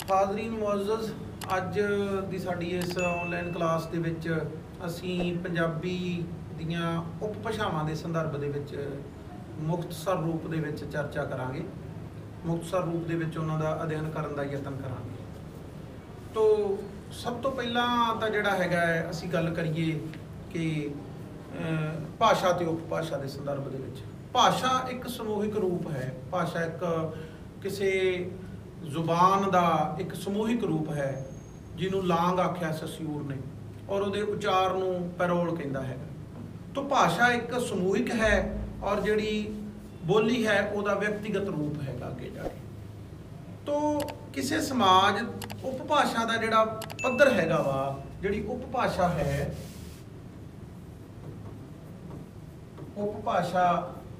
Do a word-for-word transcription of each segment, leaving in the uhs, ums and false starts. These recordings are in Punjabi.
ਹਾਜ਼ਰੀਨ ਮੁਅੱਜ਼ਜ਼, ਅੱਜ ਦੀ ਸਾਡੀ ਇਸ ਆਨਲਾਈਨ ਕਲਾਸ ਦੇ ਵਿੱਚ ਅਸੀਂ ਪੰਜਾਬੀ ਦੀਆਂ ਉਪ ਭਾਸ਼ਾਵਾਂ ਦੇ ਸੰਦਰਭ ਦੇ ਵਿੱਚ ਮੁਖਤਸਰ ਰੂਪ ਦੇ ਵਿੱਚ ਚਰਚਾ ਕਰਾਂਗੇ। ਮੁਖਤਸਰ ਰੂਪ ਦੇ ਵਿੱਚ ਉਹਨਾਂ ਦਾ ਅਧਿਐਨ ਕਰਨ ਦਾ ਯਤਨ ਕਰਾਂਗੇ। ਤੋ ਸਭ ਤੋਂ ਪਹਿਲਾਂ ਤਾਂ ਜਿਹੜਾ ਹੈਗਾ ਅਸੀਂ ਗੱਲ ਕਰੀਏ ਕਿ ਭਾਸ਼ਾ ਤੇ ਉਪ ਭਾਸ਼ਾ ਦੇ ਸੰਦਰਭ ਦੇ ਵਿੱਚ। ਭਾਸ਼ਾ ਇੱਕ ਸਮੂਹਿਕ ਰੂਪ ਹੈ। ਭਾਸ਼ਾ ਇੱਕ ਕਿਸੇ ਜ਼ੁਬਾਨ ਦਾ ਇੱਕ ਸਮੂਹਿਕ ਰੂਪ ਹੈ ਜਿਹਨੂੰ ਲਾਂਗ ਆਖਿਆ ਸਸਿਊਰ ਨੇ, ਔਰ ਉਹਦੇ ਉਚਾਰ ਨੂੰ ਪੈਰੋਲ ਕਹਿੰਦਾ ਹੈਗਾ। ਤੋ ਭਾਸ਼ਾ ਇੱਕ ਸਮੂਹਿਕ ਹੈ ਔਰ ਜਿਹੜੀ ਬੋਲੀ ਹੈ ਉਹਦਾ ਵਿਅਕਤੀਗਤ ਰੂਪ ਹੈਗਾ ਅੱਗੇ ਜਾ ਕੇ। ਤੋ ਕਿਸੇ ਸਮਾਜ ਉਪਭਾਸ਼ਾ ਦਾ ਜਿਹੜਾ ਪੱਧਰ ਹੈਗਾ ਵਾ, ਜਿਹੜੀ ਉਪਭਾਸ਼ਾ ਹੈ, ਉਪਭਾਸ਼ਾ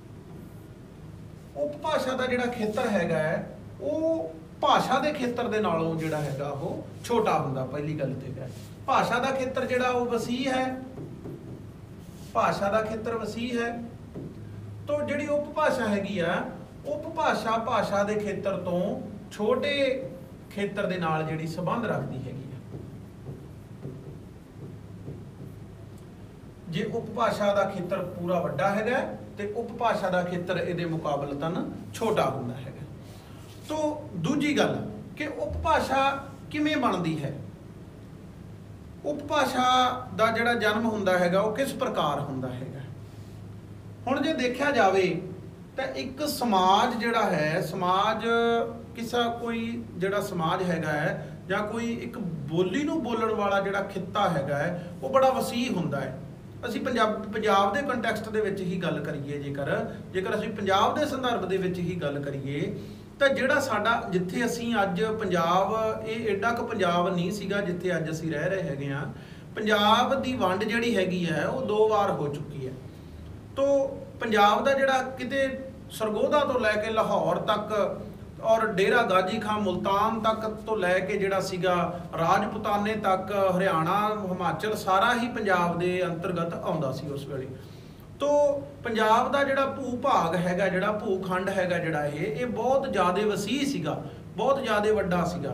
ਉਪਭਾਸ਼ਾ ਦਾ ਜਿਹੜਾ ਖੇਤਰ ਹੈਗਾ ਹੈ ਉਹ ਭਾਸ਼ਾ ਦੇ ਖੇਤਰ ਦੇ ਨਾਲੋਂ ਜਿਹੜਾ ਹੈਗਾ ਉਹ ਛੋਟਾ ਹੁੰਦਾ। ਪਹਿਲੀ ਗੱਲ ਤੇ ਹੈ ਭਾਸ਼ਾ ਦਾ ਖੇਤਰ ਜਿਹੜਾ ਉਹ ਵਸੀਹ ਹੈ, ਭਾਸ਼ਾ ਦਾ ਖੇਤਰ ਵਸੀਹ ਹੈ। ਤੋ ਜਿਹੜੀ ਉਪਭਾਸ਼ਾ ਹੈਗੀ ਆ, ਉਪਭਾਸ਼ਾ ਭਾਸ਼ਾ ਦੇ ਖੇਤਰ ਤੋਂ ਛੋਟੇ ਖੇਤਰ ਦੇ ਨਾਲ ਜਿਹੜੀ ਸੰਬੰਧ ਰੱਖਦੀ ਹੈਗੀ ਆ। ਜੇ ਉਪਭਾਸ਼ਾ ਦਾ ਖੇਤਰ ਪੂਰਾ ਵੱਡਾ ਹੈਗਾ ਤੇ ਉਪਭਾਸ਼ਾ ਦਾ ਖੇਤਰ ਇਹਦੇ ਮੁਕਾਬਲਤਨ ਛੋਟਾ ਹੁੰਦਾ ਹੈਗਾ। ਤੋ ਦੂਜੀ ਗੱਲ ਕਿ ਉਪਭਾਸ਼ਾ ਕਿਵੇਂ ਬਣਦੀ ਹੈ, ਉਪਭਾਸ਼ਾ ਦਾ ਜਿਹੜਾ ਜਨਮ ਹੁੰਦਾ ਹੈਗਾ ਉਹ ਕਿਸ ਪ੍ਰਕਾਰ ਹੁੰਦਾ ਹੈਗਾ। ਹੁਣ ਜੇ ਦੇਖਿਆ ਜਾਵੇ ਤਾਂ ਇੱਕ ਸਮਾਜ ਜਿਹੜਾ ਹੈ, ਸਮਾਜ ਕਿਸੇ ਕੋਈ ਜਿਹੜਾ ਸਮਾਜ ਹੈਗਾ ਹੈ ਜਾਂ ਕੋਈ ਇੱਕ ਬੋਲੀ ਨੂੰ ਬੋਲਣ ਵਾਲਾ ਜਿਹੜਾ ਖਿੱਤਾ ਹੈਗਾ ਹੈ ਉਹ ਬੜਾ ਵਸੀਹ ਹੁੰਦਾ ਹੈ। ਅਸੀਂ ਪੰਜਾਬ ਪੰਜਾਬ ਦੇ ਕੰਟੈਕਸਟ ਦੇ ਵਿੱਚ ਹੀ ਗੱਲ ਕਰੀਏ, ਜੇਕਰ ਜੇਕਰ ਅਸੀਂ ਪੰਜਾਬ ਦੇ ਸੰਦਰਭ ਦੇ ਵਿੱਚ ਹੀ ਗੱਲ ਕਰੀਏ ਤਾਂ ਜਿਹੜਾ ਸਾਡਾ ਜਿੱਥੇ ਅਸੀਂ ਅੱਜ ਪੰਜਾਬ, ਇਹ ਐਡਾ ਕੁ ਪੰਜਾਬ ਨਹੀਂ ਸੀਗਾ ਜਿੱਥੇ ਅੱਜ ਅਸੀਂ ਰਹਿ ਰਹੇ ਹੈਗੇ ਆ। ਪੰਜਾਬ ਦੀ ਵੰਡ ਜਿਹੜੀ ਹੈਗੀ ਹੈ ਉਹ ਦੋ ਵਾਰ ਹੋ ਚੁੱਕੀ ਹੈ। ਤੋ ਪੰਜਾਬ ਦਾ ਜਿਹੜਾ ਕਿਤੇ ਸਰਗੋਧਾ ਤੋਂ ਲੈ ਕੇ ਲਾਹੌਰ ਤੱਕ ਔਰ ਡੇਰਾ ਗਾਜੀ ਖਾਂ ਮੁਲਤਾਨ ਤੱਕ ਤੋਂ ਲੈ ਕੇ ਜਿਹੜਾ ਸੀਗਾ ਰਾਜਪੂਤਾਨੇ ਤੱਕ, ਹਰਿਆਣਾ, ਹਿਮਾਚਲ ਸਾਰਾ ਹੀ ਪੰਜਾਬ ਦੇ ਅੰਤਰਗਤ ਆਉਂਦਾ ਸੀ ਉਸ ਵੇਲੇ। ਤੋ ਪੰਜਾਬ ਦਾ ਜਿਹੜਾ ਭੂ ਭਾਗ ਹੈਗਾ, ਜਿਹੜਾ ਭੂ ਖੰਡ ਹੈਗਾ, ਜਿਹੜਾ ਇਹ ਇਹ ਬਹੁਤ ਜ਼ਿਆਦਾ ਵਸੀਹ ਸੀਗਾ, ਬਹੁਤ ਜ਼ਿਆਦਾ ਵੱਡਾ ਸੀਗਾ।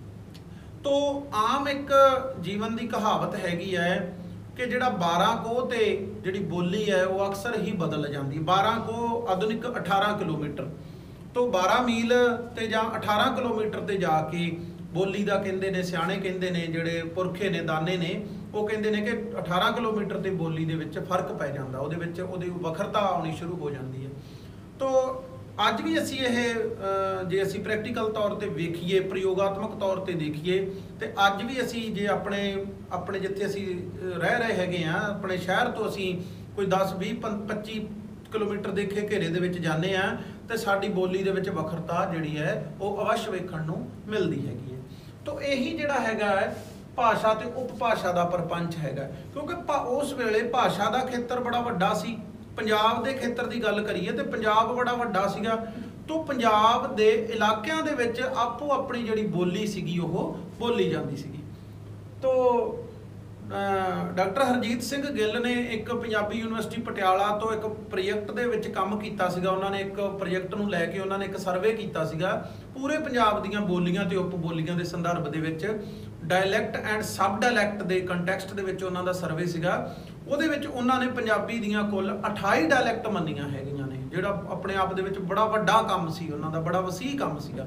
ਤੋ ਆਮ ਇੱਕ ਜੀਵਨ ਦੀ ਕਹਾਵਤ ਹੈਗੀ ਹੈ ਕਿ ਜਿਹੜਾ ਬਾਰਾਂ ਕੋਹ ਤੇ ਜਿਹੜੀ ਬੋਲੀ ਹੈ ਉਹ ਅਕਸਰ ਹੀ ਬਦਲ ਜਾਂਦੀ। ਬਾਰਾਂ ਕੋਹ ਆਧੁਨਿਕ ਅਠਾਰਾਂ ਕਿਲੋਮੀਟਰ ਤੋਂ ਬਾਰਾਂ ਮੀਲ ਤੇ ਜਾਂ ਅਠਾਰਾਂ ਕਿਲੋਮੀਟਰ ਤੇ ਜਾ ਕੇ ਬੋਲੀ ਦਾ ਕਹਿੰਦੇ ਨੇ, ਸਿਆਣੇ ਕਹਿੰਦੇ ਨੇ, ਜਿਹੜੇ ਪੁਰਖੇ ਨੇ, ਦਾਨੇ ਨੇ, ਉਹ ਕਹਿੰਦੇ ਨੇ ਕਿ ਅਠਾਰਾਂ ਕਿਲੋਮੀਟਰ ਤੇ ਬੋਲੀ ਦੇ ਵਿੱਚ ਫਰਕ ਪੈ ਜਾਂਦਾ, ਉਹਦੇ ਵਿੱਚ ਉਹਦੀ ਵੱਖਰਤਾ ਆਉਣੀ ਸ਼ੁਰੂ ਹੋ ਜਾਂਦੀ ਹੈ। ਤੋ ਅੱਜ ਵੀ ਅਸੀਂ ਇਹ ਜੇ ਅਸੀਂ ਪ੍ਰੈਕਟੀਕਲ ਤੌਰ ਤੇ ਵੇਖੀਏ, ਪ੍ਰਯੋਗਾਤਮਕ ਤੌਰ ਤੇ ਦੇਖੀਏ ਤੇ ਅੱਜ ਵੀ ਅਸੀਂ ਜੇ ਆਪਣੇ ਆਪਣੇ ਜਿੱਥੇ ਅਸੀਂ ਰਹਿ ਰਹੇ ਹੈਗੇ ਆ, ਆਪਣੇ ਸ਼ਹਿਰ ਤੋਂ ਅਸੀਂ ਕੋਈ ਦਸ ਵੀਹ ਪੱਚੀ ਕਿਲੋਮੀਟਰ ਦੇ ਘੇਰੇ ਦੇ ਵਿੱਚ ਜਾਂਦੇ ਆ ਤੇ ਸਾਡੀ ਬੋਲੀ ਦੇ ਵਿੱਚ ਵੱਖਰਤਾ ਜਿਹੜੀ ਹੈ ਉਹ ਅਵੱਸ਼ ਵੇਖਣ ਨੂੰ ਮਿਲਦੀ ਹੈਗੀ ਹੈ। ਤੋ ਇਹੀ ਜਿਹੜਾ ਹੈਗਾ ਹੈ ਭਾਸ਼ਾ ਤੇ ਉਪਭਾਸ਼ਾ ਦਾ ਪਰਪੰਚ ਹੈਗਾ, ਕਿਉਂਕਿ ਉਸ ਵੇਲੇ ਭਾਸ਼ਾ ਦਾ ਖੇਤਰ ਬੜਾ ਵੱਡਾ ਸੀ। ਪੰਜਾਬ ਦੇ ਖੇਤਰ ਦੀ ਗੱਲ ਕਰੀਏ ਤੇ ਪੰਜਾਬ ਬੜਾ ਵੱਡਾ ਸੀਗਾ। ਤੋ ਪੰਜਾਬ ਦੇ ਇਲਾਕਿਆਂ ਦੇ ਵਿੱਚ ਆਪੋ ਆਪਣੀ ਜਿਹੜੀ ਬੋਲੀ ਸੀਗੀ ਉਹ ਬੋਲੀ ਜਾਂਦੀ ਸੀਗੀ। ਤੋ ਡਾਕਟਰ ਹਰਜੀਤ ਸਿੰਘ ਗਿੱਲ ਨੇ ਇੱਕ ਪੰਜਾਬੀ ਯੂਨੀਵਰਸਿਟੀ ਪਟਿਆਲਾ ਤੋਂ ਇੱਕ ਪ੍ਰੋਜੈਕਟ ਦੇ ਵਿੱਚ ਕੰਮ ਕੀਤਾ ਸੀਗਾ। ਉਹਨਾਂ ਨੇ ਇੱਕ ਪ੍ਰੋਜੈਕਟ ਨੂੰ ਲੈ ਕੇ ਉਹਨਾਂ ਨੇ ਇੱਕ ਸਰਵੇ ਕੀਤਾ ਸੀਗਾ ਪੂਰੇ ਪੰਜਾਬ ਦੀਆਂ ਬੋਲੀਆਂ ਤੇ ਉਪ ਬੋਲੀਆਂ ਦੇ ਸੰਦਰਭ ਦੇ ਵਿੱਚ, ਡਾਇਲੈਕਟ ਐਂਡ ਸਬ ਡਾਇਲੈਕਟ ਦੇ ਕੰਟੈਕਸਟ ਦੇ ਵਿੱਚ ਉਹਨਾਂ ਦਾ ਸਰਵੇ ਸੀਗਾ। ਉਹਦੇ ਵਿੱਚ ਉਹਨਾਂ ਨੇ ਪੰਜਾਬੀ ਦੀਆਂ ਕੁੱਲ ਅਠਾਈ ਡਾਇਲੈਕਟ ਮੰਨੀਆਂ ਹੈਗੀਆਂ ਨੇ, ਜਿਹੜਾ ਆਪਣੇ ਆਪ ਦੇ ਵਿੱਚ ਬੜਾ ਵੱਡਾ ਕੰਮ ਸੀ, ਉਹਨਾਂ ਦਾ ਬੜਾ ਵਸੀਹ ਕੰਮ ਸੀਗਾ।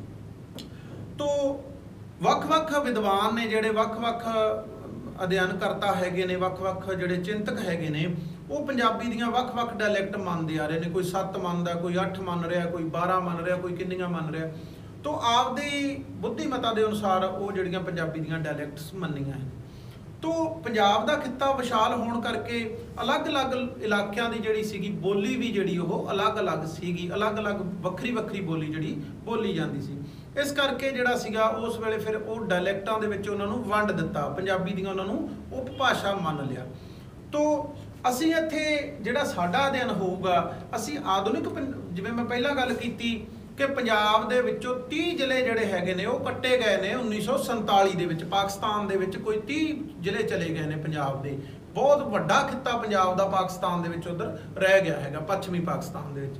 ਤੋ ਵੱਖ-ਵੱਖ ਵਿਦਵਾਨ ਨੇ, ਜਿਹੜੇ ਵੱਖ-ਵੱਖ ਅਧਿਐਨ ਕਰਤਾ ਹੈਗੇ ਨੇ, ਵੱਖ-ਵੱਖ ਜਿਹੜੇ ਚਿੰਤਕ ਹੈਗੇ ਨੇ, ਉਹ ਪੰਜਾਬੀ ਦੀਆਂ ਵੱਖ-ਵੱਖ ਡਾਇਲੈਕਟ ਮੰਨਦੇ ਆ ਰਹੇ ਨੇ। ਕੋਈ ਸੱਤ ਮੰਨਦਾ, ਕੋਈ ਅੱਠ ਮੰਨ ਰਿਹਾ, ਕੋਈ ਬਾਰਾਂ ਮੰਨ ਰਿਹਾ, ਕੋਈ ਕਿੰਨੀਆਂ ਮੰਨ ਰਿਹਾ। ਤੋ ਆਪਦੀ ਬੁੱਧੀਮਤਾ ਦੇ ਅਨੁਸਾਰ ਉਹ ਜਿਹੜੀਆਂ ਪੰਜਾਬੀ ਦੀਆਂ ਡਾਇਲੈਕਟਸ ਮੰਨੀਆਂ ਹੈ। ਤੋ ਪੰਜਾਬ ਦਾ ਖਿੱਤਾ ਵਿਸ਼ਾਲ ਹੋਣ ਕਰਕੇ ਅਲੱਗ-ਅਲੱਗ ਇਲਾਕਿਆਂ ਦੀ ਜਿਹੜੀ ਸੀਗੀ ਬੋਲੀ ਵੀ ਜਿਹੜੀ ਉਹ ਅਲੱਗ-ਅਲੱਗ ਸੀਗੀ, ਅਲੱਗ-ਅਲੱਗ ਵੱਖਰੀ-ਵੱਖਰੀ ਬੋਲੀ ਜਿਹੜੀ ਬੋਲੀ ਜਾਂਦੀ ਸੀ। ਇਸ ਕਰਕੇ ਜਿਹੜਾ ਸੀਗਾ ਉਸ ਵੇਲੇ ਫਿਰ ਉਹ ਡਾਇਲੈਕਟਾਂ ਦੇ ਵਿੱਚ ਉਹਨਾਂ ਨੂੰ ਵੰਡ ਦਿੱਤਾ, ਪੰਜਾਬੀ ਦੀਆਂ ਉਹਨਾਂ ਨੂੰ ਉਪਭਾਸ਼ਾ ਮੰਨ ਲਿਆ। ਤੋ ਅਸੀਂ ਇੱਥੇ ਜਿਹੜਾ ਸਾਡਾ ਅਧਿਐਨ ਹੋਊਗਾ, ਅਸੀਂ ਆਧੁਨਿਕ, ਜਿਵੇਂ ਮੈਂ ਪਹਿਲਾਂ ਗੱਲ ਕੀਤੀ ਕਿ ਪੰਜਾਬ ਦੇ ਵਿੱਚੋਂ ਤੀਹ ਜ਼ਿਲ੍ਹੇ ਜਿਹੜੇ ਹੈਗੇ ਨੇ ਉਹ ਕੱਟੇ ਗਏ ਨੇ ਉੱਨੀ ਸੌ ਸੰਤਾਲੀ ਦੇ ਵਿੱਚ। ਪਾਕਿਸਤਾਨ ਦੇ ਵਿੱਚ ਕੋਈ ਤੀਹ ਜ਼ਿਲ੍ਹੇ ਚਲੇ ਗਏ ਨੇ ਪੰਜਾਬ ਦੇ। ਬਹੁਤ ਵੱਡਾ ਖਿੱਤਾ ਪੰਜਾਬ ਦਾ ਪਾਕਿਸਤਾਨ ਦੇ ਵਿੱਚ ਉੱਧਰ ਰਹਿ ਗਿਆ ਹੈਗਾ, ਪੱਛਮੀ ਪਾਕਿਸਤਾਨ ਦੇ ਵਿੱਚ।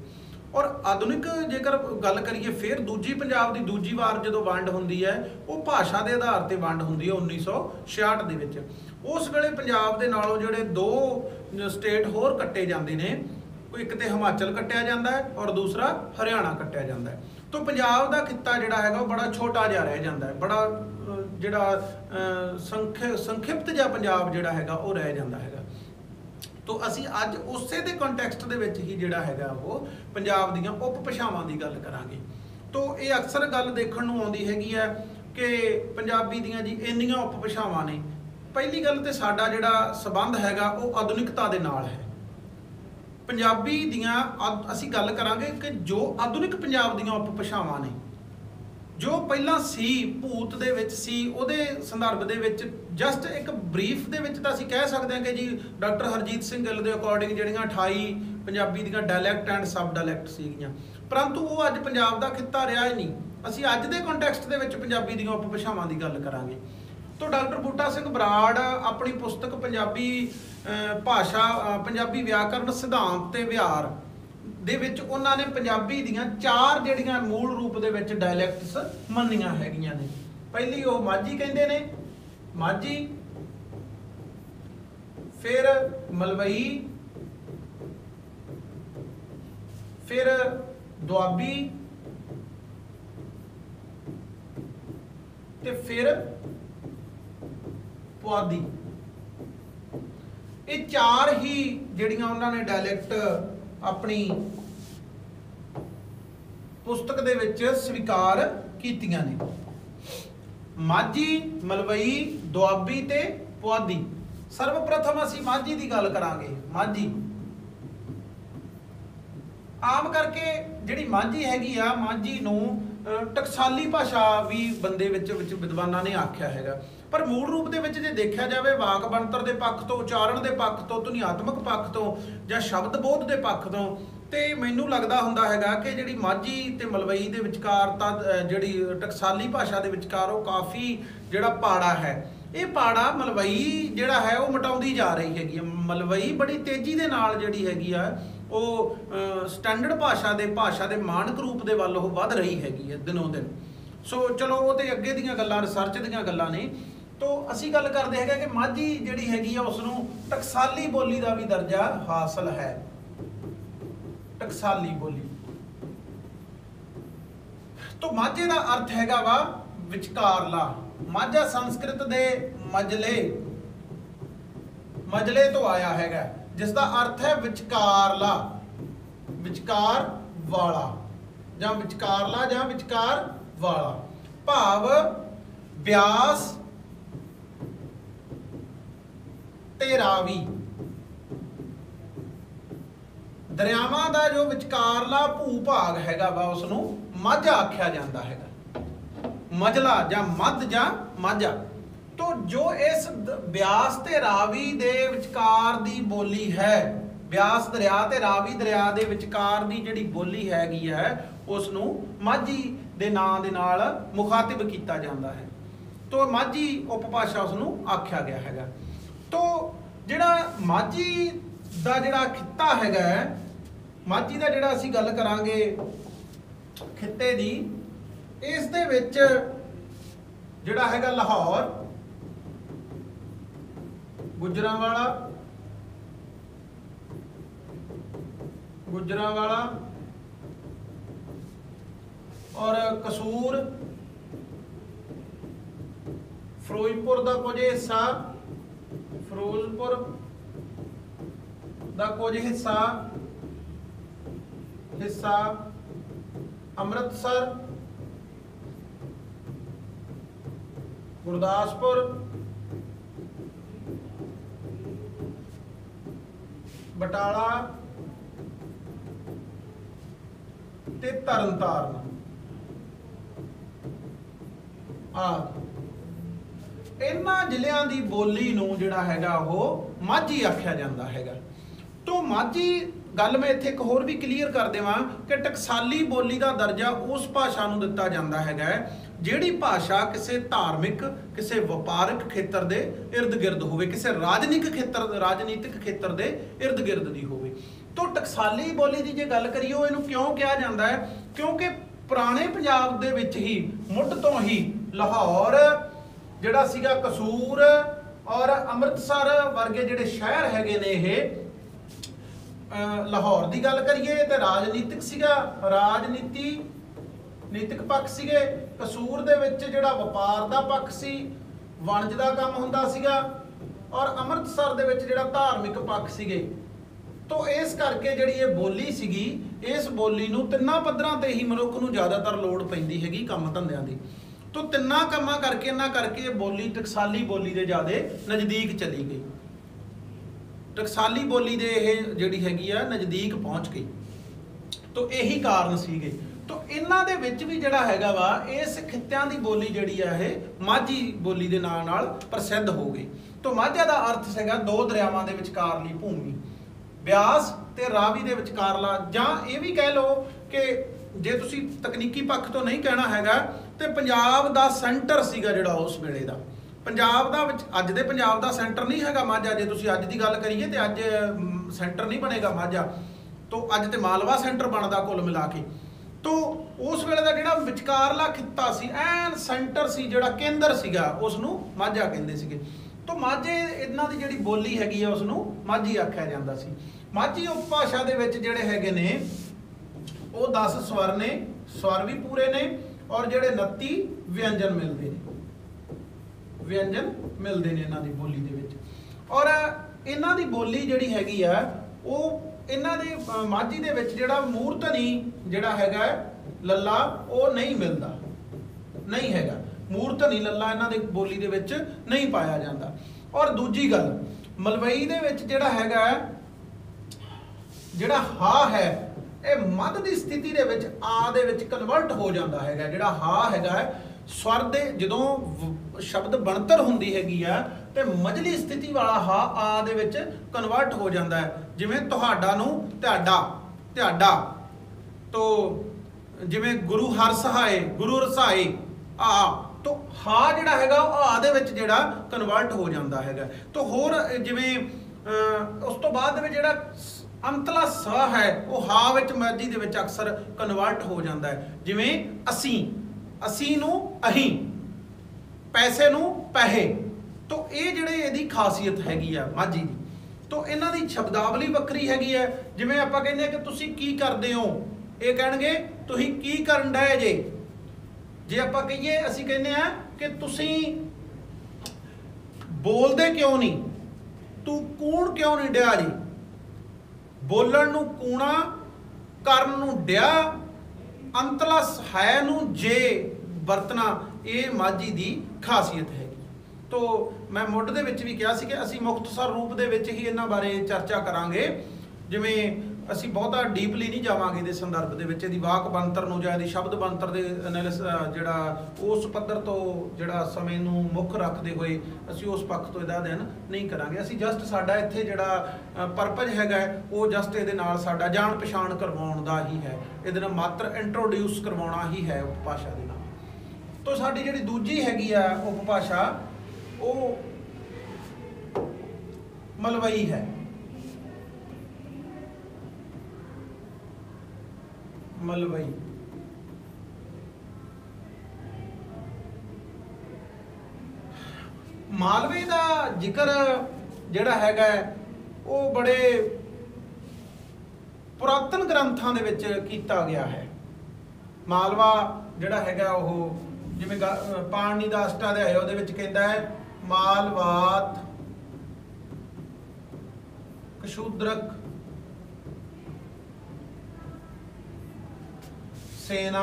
और आधुनिक जेकर गल करिए फिर दूजी पंजाब की दूजी वार जो वंड होंदी है वो भाषा के आधार पर वंड होंदी है उन्नीस सौ छियाहठ दे विच। उस वेले पंजाब दे नालों जिहड़े दो स्टेट होर कट्टे जांदे ने, एक तो हिमाचल कट्टिया जाता है और दूसरा हरियाणा कट्टिया जाता है। तो पंजाब का खिता जिहड़ा हैगा बड़ा छोटा जिहा रह जाता है, बड़ा जिहड़ा संख संखिप्त जिहा पंजाब जिहड़ा हैगा वो रह जाता है। तो असी अज उस दे कॉन्टैक्सट दे विच ही जिहड़ा हैगा वो पंजाब दीयां उप भाषावां दी गल करांगे। तो ये अक्सर गल देखण नूं आउंदी हैगी है कि पंजाबी दीयां जी इन्नियां उप भाषावां ने। पहली गल तो साडा जिहड़ा संबंध हैगा वो आधुनिकता दे नाल है। पंजाबी दीयां असी गल करांगे कि जो आधुनिक पंजाब दीयां उप भाषावां ने, जो पहला सी भूत दे विच सी उहदे संदर्भ दे विच जस्ट एक ब्रीफ दे विच तां असीं कह सकते हैं कि जी डॉक्टर हरजीत सिंह गिल के अकॉर्डिंग जिहड़ियां अठाई पंजाबी दीयां डायलैक्ट एंड सब डायलैक्ट सीगियां, परंतु वो अज पंजाब दा खिता रहा ही नहीं। असीं अज दे कॉन्टैक्सट दे विच पंजाबी दीयां उप भाषावां दी गल करांगे। तो डॉक्टर बूटा सिंह बराड़ अपनी पुस्तक पंजाबी भाषा पंजाबी व्याकरण सिद्धांत ते विहार दे विच उन्हां ने पंजाबी दीयां चार जिहड़ियां मूल रूप दे विच डायलैक्ट्स मन्नियां हैगियां ने। पहली वो माझी कहंदे ने, माझी, फिर मलवई, फिर दुआबी ते फिर पुआधी। ये चार ही जिहड़ियां उन्होंने डायलैक्ट अपनी पुस्तक दे विच स्वीकार कीतियां ने। माझी, मलवई, दुआबी ते पुआधी। सर्वप्रथम असीं माझी की गल करांगे। माझी आम करके जिहड़ी माझी हैगी आ, माझी नूं टकसाली भाषा भी बंदे विच विच विद्वानां ने आख्या हैगा, पर मूल रूप दे विच जे देखा जाए वाक बनतर के पक्ष तो, उचारण के पक्ष तो, धुनियात्मक पक्ष तो या शब्द बोध के पक्ष तो ते मैनू लगदा हुंदा हैगा कि जिहड़ी माझी ते मलवई दे विचकार तां जिहड़ी टकसाली भाषा दे विचकार वो काफ़ी जिहड़ा पाड़ा है। ये पाड़ा मलवई जिहड़ा है वो मिटाउंदी जा रही हैगी। मलवई बड़ी तेजी दे नाल जिहड़ी हैगी आ वो स्टैंडर्ड भाषा दे भाषा दे मानक रूप दे वल वो वध रही हैगी है दिनों दिन। सो चलो वो तो अगे दीयां गल्लां रिसर्च दीयां गल्लां ने। तो असी गल करते हैं कि माझी जिहड़ी हैगी आ उसनूं टकसाली बोली का भी दर्जा हासिल है। टकसाली बोली तो माझे का अर्थ हैगा वा विचकारला। माझा संस्कृत दे मजले मजले तो आया हैगा, जिसका अर्थ है विचकारला, विचकार वाला जां विचकारला जां विचकार वाला। भाव ब्यास ते रावी, दरियावां दा जो विचकारला भू भाग हैगा वा उसनूं माझा आख्या जाता है, मजला जां मध जां माझा। तो जो इस ब्यास ते रावी दे विचकार दी बोली है, ब्यास दरिया ते रावी दरिया दे विचकार दी जिहड़ी बोली हैगी है उसनूं माझी दे नां दे नाल मुखातिब कीता जाता है। तो माझी उपभाषा उसनूं आख्या गया हैगा। तो जिहड़ा माझी दा जिहड़ा खिता हैगा, माझी दा जिहड़ा असीं गल करांगे खिते दी, इस दे विच जिहड़ा हैगा लाहौर, गुजरांवाला गुजरांवाला और कसूर, फिरोजपुर का कुछ हिस्सा, फिरोजपुर का कुछ हिस्सा हिस्सा अमृतसर, गुरदासपुर, बटाला ते तरनतारन इन्हां जिलियां दी बोली नूं जिहड़ा हैगा वो माझी आख्या जाता हैगा। तो माझी गल मैं इत्थे एक होर भी क्लीयर कर देवां कि टकसाली बोली का दर्जा उस भाषा नूं दिता जाता है जिहड़ी भाषा किसी धार्मिक, किसी वपारक खेत्र के इर्द गिर्द होवे, किसी राजनीतिक खेत्र राजनीतिक खेत्र के इर्द गिर्द दी होवे। तो टकसाली बोली की जो गल करिए इनू क्यों कहा जाता है, क्योंकि पुराने पंजाब दे विच ही मुੱਢ तो ही लाहौर जिहड़ा सीगा कसूर और अमृतसर वर्गे जिहड़े शहर हैगे ने ये लाहौर की गल करिए तो राजनीतिक सीगा, राजनीति नीतिक पक्ष सीगे, कसूर दे विच जिहड़ा वपार दा पक्ष सी, वणज दा काम हुंदा सीगा, और अमृतसर दे विच जिहड़ा धार्मिक पक्ष सीगे। तो इस करके जिहड़ी ये बोली सीगी, इस बोली नूं तिन्नां पੱਧਰਾਂ ते ही मनुख नूं ज़्यादातर लोड़ पैंदी हैगी काम धंदिਆਂ ਦੀ। तो तिन्ना कामां करके इन्हां करके बोली टकसाली बोली दे ज़्यादा नज़दीक चली गई, टकसाली बोली दे ये जिहड़ी हैगी आ नज़दीक पहुँच गई। तो यही कारण सीगे। तो इन्हां दे विच भी जिहड़ा हैगा वा इस खित्तिਆਂ ਦੀ बोली जिहड़ी आ ये माझी बोली दे नाल नाल प्रसिद्ध हो गई। तो माझा दा अर्थ हैगा दो दरियावां दे विचकारली भूमि, ब्यास ते रावी दे विचकारला, जां ये भी कह लो कि जे तुसी तकनीकी पक्ष तो नहीं कहना हैगा तो पंजाब दा सेंटर सीगा जिहड़ा उस वेले दा, पंजाब दा विच अज दे पंजाब दा सेंटर नहीं हैगा माझा। जे तुसी अज दी गल करिए तो अज सेंटर नहीं बनेगा माझा, तो अज ते मालवा सेंटर बनदा कुल मिला के। तो उस वेले दा जिहड़ा विचकारला खित्ता सी, ऐन सेंटर सी, जिहड़ा केंद्र सीगा, उसनूं माझा कहंदे सीगे। तो माझे इन्हां दी जिहड़ी बोली हैगी आ उसनूं माझी आख्या जांदा सी। माझी उपभाषा दे विच जिहड़े हैगे ने वो दस स्वर ने, स्वर भी पूरे ने, और जिहड़े उनती व्यंजन मिलते हैं, व्यंजन मिलते हैं इन्हां दी बोली दे विच। और इन्हां दी बोली जिहड़ी हैगी आ वो इन्हां दी माझी दे विच जिहड़ा मूर्धनी जिहड़ा हैगा लल्ला वो नहीं मिलता, नहीं हैगा मूर्धनी लल्ला इन्हां दी बोली दे विच नहीं पाया जाता। और दूजी गल मलवई दे विच जिहड़ा हैगा जिहड़ा हा है ये मध की स्थिति दे विच आ दे विच कन्वर्ट हो जाता है। जिहड़ा हा हैगा स्वर दे जदों शब्द बनतर हुंदी हैगी आ ते मझली स्थिति वाला हा आ दे विच कन्वर्ट हो जाता है। जिवें तुहाडा नूं तुहाडा तुहाडा, तो जिवें गुरु हर सहाय गुरु रसाए आ, तो हा जिहड़ा हैगा आ दे विच जिहड़ा कन्वर्ट हो जाता हैगा। तो होर जिवें उस तो बाद दे विच जिहड़ा अंतला स है वो हा विच मर्जी दे विच अक्सर कन्वर्ट हो जाता है। जिवें असी, असी नूं अहीं, पैसे नूं पैहे। तो ये जिहड़े इहदी खासियत हैगी आ माझी दी। तो इन्हां दी शब्दावली वक्री हैगी है। जिवें आपां कहंदे कि तुसीं की करदे हो, ये कहणगे तुसीं की करन डए जे। जे आपां कहिए असीं कहंदे आ कि तुसीं बोलदे क्यों नहीं, तू कूण क्यों नहीं डिया जी। बोलन नूं कूणा, करन नूं डिया, अंतला है नूं जे वरतना, ये माझी दी खासियत है। तो मैं मुੱਢ ਦੇ ਵਿੱਚ भी कहा सी कि असीं मुख्तसर रूप ਦੇ ਵਿੱਚ ही इन्हां बारे चर्चा करांगे। जिवें ਅਸੀਂ ਬਹੁਤਾ ਡੀਪਲੀ नहीं जावांगे इहदे संदर्भ ਦੇ ਵਿੱਚ ਇਹਦੀ ਵਾਕ ਬਣਤਰ ਨੂੰ ਜਾਂ ਇਹਦੀ ਸ਼ਬਦ ਬਣਤਰ ਦੇ ਐਨਾਲਿਸ ਜਿਹੜਾ ਉਸ ਪੱਧਰ ਤੋਂ ਜਿਹੜਾ ਸਮੇਂ ਨੂੰ ਮੁੱਖ ਰੱਖਦੇ ਹੋਏ ਅਸੀਂ ਉਸ ਪੱਖ ਤੋਂ ਇਹਦਾ ਅਧਿਐਨ ਨਹੀਂ ਕਰਾਂਗੇ। ਅਸੀਂ ਜਸਟ ਸਾਡਾ ਇੱਥੇ ਜਿਹੜਾ ਪਰਪਸ ਹੈਗਾ ਉਹ ਜਸਟ ਇਹਦੇ ਨਾਲ ਸਾਡਾ ਜਾਣ ਪਛਾਣ ਕਰਵਾਉਣ ਦਾ ਹੀ ਹੈ, ਇਹਦੇ ਨਾਲ ਮਾਤਰ ਇੰਟਰੋਡਿਊਸ ਕਰਵਾਉਣਾ ਹੀ ਹੈ ਉਪਭਾਸ਼ਾ ਦੇ ਨਾਲ। तो साडी जिहड़ी दूजी हैगी आ उपभाषा वो मलवई है। मलवई मालवे का जिक्र जिहड़ा हैगा वो बड़े पुरातन ग्रंथां दे विच कीता गया है। मालवा जिहड़ा हैगा वो जिवें पाणनी दा अष्टाध्याय उहदे विच कहंदा है मालवात कशूद्रक सेना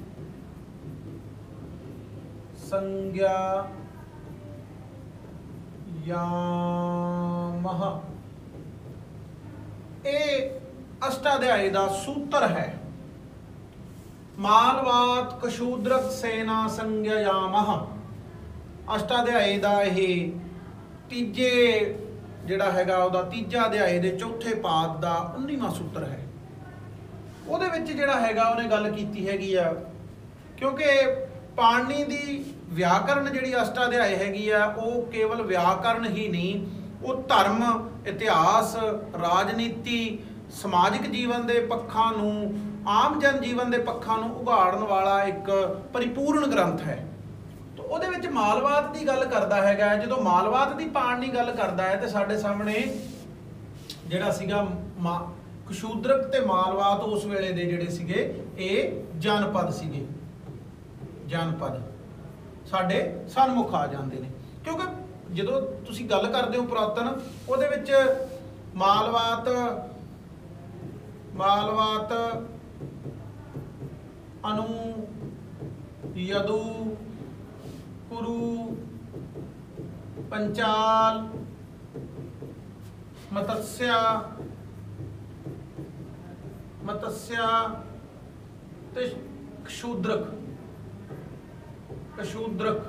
संज्ञा यामः, ये अष्टाध्याय दा सूत्र है। मालवात कशूद्रक सेना संज्ञायामः अष्टाध्याय दा ये तीजे जिहड़ा हैगा उहदा तीजा अध्याय दे चौथे पाद दा उन्नीवां सूत्र है। उहदे विच जिहड़ा हैगा उहने गल कीती हैगी आ, क्योंकि पाणनी दी व्याकरण जिहड़ी अष्टाध्याय हैगी आ वो केवल व्याकरण ही नहीं, वो धर्म इतिहास राजनीति ਸਮਾਜਿਕ ਜੀਵਨ ਦੇ ਪੱਖਾਂ ਨੂੰ, ਆਮ ਜਨ ਜੀਵਨ ਦੇ ਪੱਖਾਂ ਨੂੰ ਉਘਾੜਨ ਵਾਲਾ ਇੱਕ ਪਰਿਪੂਰਨ ਗ੍ਰੰਥ ਹੈ। ਤਾਂ ਉਹਦੇ ਵਿੱਚ ਮਾਲਵਾਦ ਦੀ ਗੱਲ ਕਰਦਾ ਹੈਗਾ। ਜਦੋਂ ਮਾਲਵਾਦ ਦੀ ਪਾਣ ਦੀ ਗੱਲ ਕਰਦਾ ਹੈ ਤੇ ਸਾਡੇ ਸਾਹਮਣੇ ਜਿਹੜਾ ਸੀਗਾ ਮਾ ਕਸ਼ੂਦਰਕ ਤੇ ਮਾਲਵਾਦ ਉਸ ਵੇਲੇ ਦੇ ਜਿਹੜੇ ਸੀਗੇ ਇਹ ਜਨਪਦ ਸੀਗੇ। ਜਨਪਦ ਸਾਡੇ ਸਨਮੁਖ ਆ ਜਾਂਦੇ ਨੇ, ਕਿਉਂਕਿ ਜਦੋਂ ਤੁਸੀਂ ਗੱਲ ਕਰਦੇ ਹੋ ਪੁਰਾਤਨ, ਉਹਦੇ ਵਿੱਚ ਮਾਲਵਾਤ ਮਾਲਵਾਤ ਅਨੂ, ਯਦੂ, ਕੁਰੂ, ਪੰਚਾਲ, ਮਤਸਯ ਮਤਸਯ ਤੇ ਕਸ਼ੂਦਰਕ ਕਸ਼ੂਦਰਕ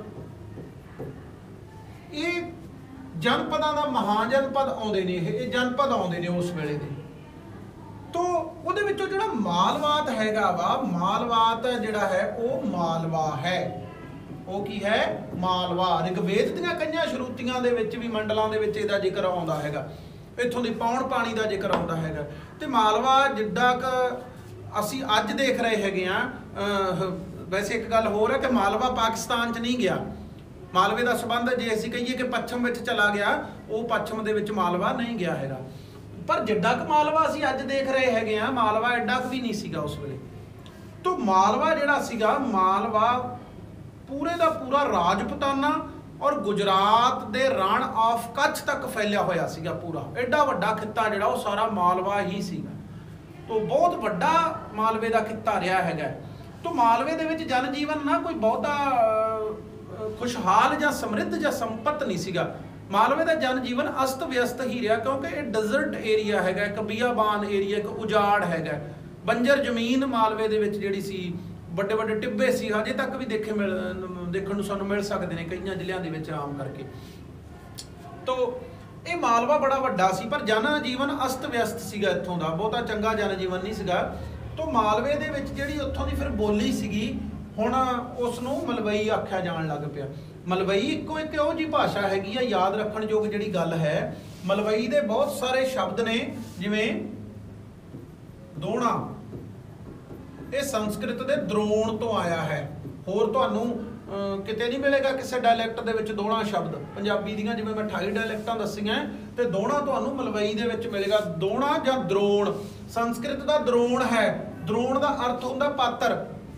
ਇਹ ਜਨਪਦਾਂ ਦਾ ਮਹਾਜਨਪਦ ਆਉਂਦੇ ਨੇ। ਇਹ ਇਹ ਜਨਪਦ ਆਉਂਦੇ ਨੇ ਉਸ ਵੇਲੇ ਦੇ। ਤੋ ਉਹਦੇ ਵਿੱਚੋਂ ਜਿਹੜਾ ਮਾਲਵਾਤ ਹੈਗਾ ਵਾ, ਮਾਲਵਾਤ ਜਿਹੜਾ ਹੈ ਉਹ ਮਾਲਵਾ ਹੈ। ਉਹ ਕੀ ਹੈ? ਮਾਲਵਾ। ਰਿਗਵੇਦ ਦੀਆਂ ਕਈਆਂ ਸ਼ਰੂਤੀਆਂ ਦੇ ਵਿੱਚ ਵੀ, ਮੰਡਲਾਂ ਦੇ ਵਿੱਚ ਇਹਦਾ ਜ਼ਿਕਰ ਆਉਂਦਾ ਹੈਗਾ। ਇੱਥੋਂ ਦੀ ਪੌਣ ਪਾਣੀ ਦਾ ਜ਼ਿਕਰ ਆਉਂਦਾ ਹੈਗਾ। ਤੇ ਮਾਲਵਾ ਜਿੱਦਾਂ ਕ ਅਸੀਂ ਅੱਜ ਦੇਖ ਰਹੇ ਹੈਗੇ ਆ, ਵੈਸੇ ਇੱਕ ਗੱਲ ਹੋਰ ਹੈ ਕਿ ਮਾਲਵਾ ਪਾਕਿਸਤਾਨ 'ਚ ਨਹੀਂ ਗਿਆ। ਮਾਲਵੇ ਦਾ ਸੰਬੰਧ ਜੇ ਅਸੀਂ ਕਹੀਏ ਕਿ ਪੱਛਮ ਵਿੱਚ ਚਲਾ ਗਿਆ, ਉਹ ਪੱਛਮ ਦੇ ਵਿੱਚ ਮਾਲਵਾ ਨਹੀਂ ਗਿਆ ਹੈਗਾ। ਪਰ ਜਿੱਡਾ ਕੁ ਮਾਲਵਾ ਅਸੀਂ ਅੱਜ ਦੇਖ ਰਹੇ ਹੈਗੇ ਆ, ਮਾਲਵਾ ਐਡਾ ਕੁ ਵੀ ਨਹੀਂ ਸੀਗਾ ਉਸ ਵੇਲੇ। ਤੋ ਮਾਲਵਾ ਜਿਹੜਾ ਸੀਗਾ, ਮਾਲਵਾ ਪੂਰੇ ਦਾ ਪੂਰਾ ਰਾਜਪੂਤਾਨਾ ਔਰ ਗੁਜਰਾਤ ਦੇ ਰਣ ਆਫ ਕੱਛ ਤੱਕ ਫੈਲਿਆ ਹੋਇਆ ਸੀਗਾ। ਪੂਰਾ ਐਡਾ ਵੱਡਾ ਖਿੱਤਾ ਜਿਹੜਾ ਉਹ ਸਾਰਾ ਮਾਲਵਾ ਹੀ ਸੀਗਾ। ਤੋ ਬਹੁਤ ਵੱਡਾ ਮਾਲਵੇ ਦਾ ਖਿੱਤਾ ਰਿਹਾ ਹੈਗਾ। ਤੋ ਮਾਲਵੇ ਦੇ ਵਿੱਚ ਜਨ ਜੀਵਨ ਨਾ ਕੋਈ ਬਹੁਤਾ ਖੁਸ਼ਹਾਲ ਜਾਂ ਸਮਰਿੱਧ ਜਾਂ ਸੰਪਤ ਨਹੀਂ ਸੀਗਾ। ਮਾਲਵੇ ਦਾ ਜਨ ਜੀਵਨ ਅਸਤ ਵਿਅਸਤ ਹੀ ਰਿਹਾ, ਕਿਉਂਕਿ ਇਹ ਡੈਜ਼ਰਟ ਏਰੀਆ ਹੈਗਾ, ਇੱਕ ਬਿਆਬਾਨ ਏਰੀਆ, ਇੱਕ ਉਜਾੜ ਹੈਗਾ। ਬੰਜਰ ਜ਼ਮੀਨ ਮਾਲਵੇ ਦੇ ਵਿੱਚ ਜਿਹੜੀ ਸੀ, ਵੱਡੇ ਵੱਡੇ ਟਿੱਬੇ ਸੀ, ਹਜੇ ਤੱਕ ਵੀ ਦੇਖੇ ਮਿਲ ਦੇਖਣ ਨੂੰ ਸਾਨੂੰ ਮਿਲ ਸਕਦੇ ਨੇ ਕਈਆਂ ਜ਼ਿਲ੍ਹਿਆਂ ਦੇ ਵਿੱਚ ਆਮ ਕਰਕੇ। ਤੋ ਇਹ ਮਾਲਵਾ ਬੜਾ ਵੱਡਾ ਸੀ, ਪਰ ਜਨ ਜੀਵਨ ਅਸਤ ਵਿਅਸਤ ਸੀਗਾ। ਇੱਥੋਂ ਦਾ ਬਹੁਤਾ ਚੰਗਾ ਜਨ ਜੀਵਨ ਨਹੀਂ ਸੀਗਾ। ਤੋ ਮਾਲਵੇ ਦੇ ਵਿੱਚ ਜਿਹੜੀ ਉੱਥੋਂ ਦੀ ਫਿਰ ਬੋਲੀ ਸੀਗੀ, ਹੁਣ ਉਸ ਨੂੰ ਮਲਵਈ ਆਖਿਆ ਜਾਣ ਲੱਗ ਪਿਆ। ਮਲਵਈ ਇੱਕੋ ਇੱਕ ਉਹ ਜੀ ਭਾਸ਼ਾ ਹੈਗੀ ਆ, ਯਾਦ ਰੱਖਣ ਯੋਗ ਜਿਹੜੀ ਗੱਲ ਹੈ। ਮਲਵਈ ਦੇ ਬਹੁਤ ਸਾਰੇ ਸ਼ਬਦ ਨੇ, ਜਿਵੇਂ ਦੋਣਾ, ਇਹ ਸੰਸਕ੍ਰਿਤ ਦੇ ਦਰੋਣ ਤੋਂ ਆਇਆ ਹੈ। ਹੋਰ ਤੁਹਾਨੂੰ ਕਿਤੇ ਨਹੀਂ ਮਿਲੇਗਾ ਕਿਸੇ ਡਾਇਲੈਕਟ ਦੇ ਵਿੱਚ ਦੋਣਾ ਸ਼ਬਦ। ਪੰਜਾਬੀ ਦੀਆਂ ਜਿਵੇਂ ਮੈਂ ਅਠਾਈ ਡਾਇਲੈਕਟਾਂ ਦੱਸੀਆਂ, ਤੇ ਦੋਣਾ ਤੁਹਾਨੂੰ ਮਲਵਈ ਦੇ ਵਿੱਚ ਮਿਲੇਗਾ। ਦੋਣਾ ਜਾਂ ਦਰੋਣ ਸੰਸਕ੍ਰਿਤ ਦਾ ਦਰੋਣ ਹੈ। ਦਰੋਣ ਦਾ ਅਰਥ ਹੁੰਦਾ ਪਾਤਰ,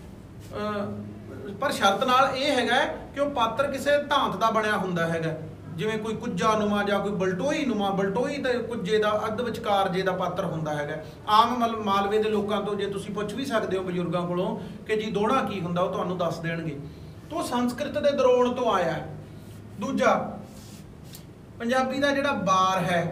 ਪਰ ਸ਼ਰਤ ਨਾਲ ਇਹ ਹੈਗਾ ਕਿ ਉਹ ਪਾਤਰ ਕਿਸੇ ਧਾਤ ਦਾ ਬਣਿਆ ਹੁੰਦਾ ਹੈਗਾ, ਜਿਵੇਂ ਕੋਈ ਕੁੱਜਾ ਨੁਮਾ ਜਾਂ ਕੋਈ ਬਲਟੋਈ ਨੁਮਾ। ਬਲਟੋਈ ਤੇ ਕੁੱਜੇ ਦਾ ਅੱਧ ਵਿਚਕਾਰ ਜੇ ਦਾ ਪਾਤਰ ਹੁੰਦਾ ਹੈਗਾ। ਆਮ ਮਲ ਮਾਲਵੇ ਦੇ ਲੋਕਾਂ ਤੋਂ ਜੇ ਤੁਸੀਂ ਪੁੱਛ ਵੀ ਸਕਦੇ ਹੋ ਬਜ਼ੁਰਗਾਂ ਕੋਲੋਂ ਕਿ ਜੀ ਦੋਣਾ ਕੀ ਹੁੰਦਾ, ਉਹ ਤੁਹਾਨੂੰ ਦੱਸ ਦੇਣਗੇ। ਤੋਂ ਸੰਸਕ੍ਰਿਤ ਦੇ ਦਰੋਣ ਤੋਂ ਆਇਆ। ਦੂਜਾ, ਪੰਜਾਬੀ ਦਾ ਜਿਹੜਾ ਬਾਰ ਹੈ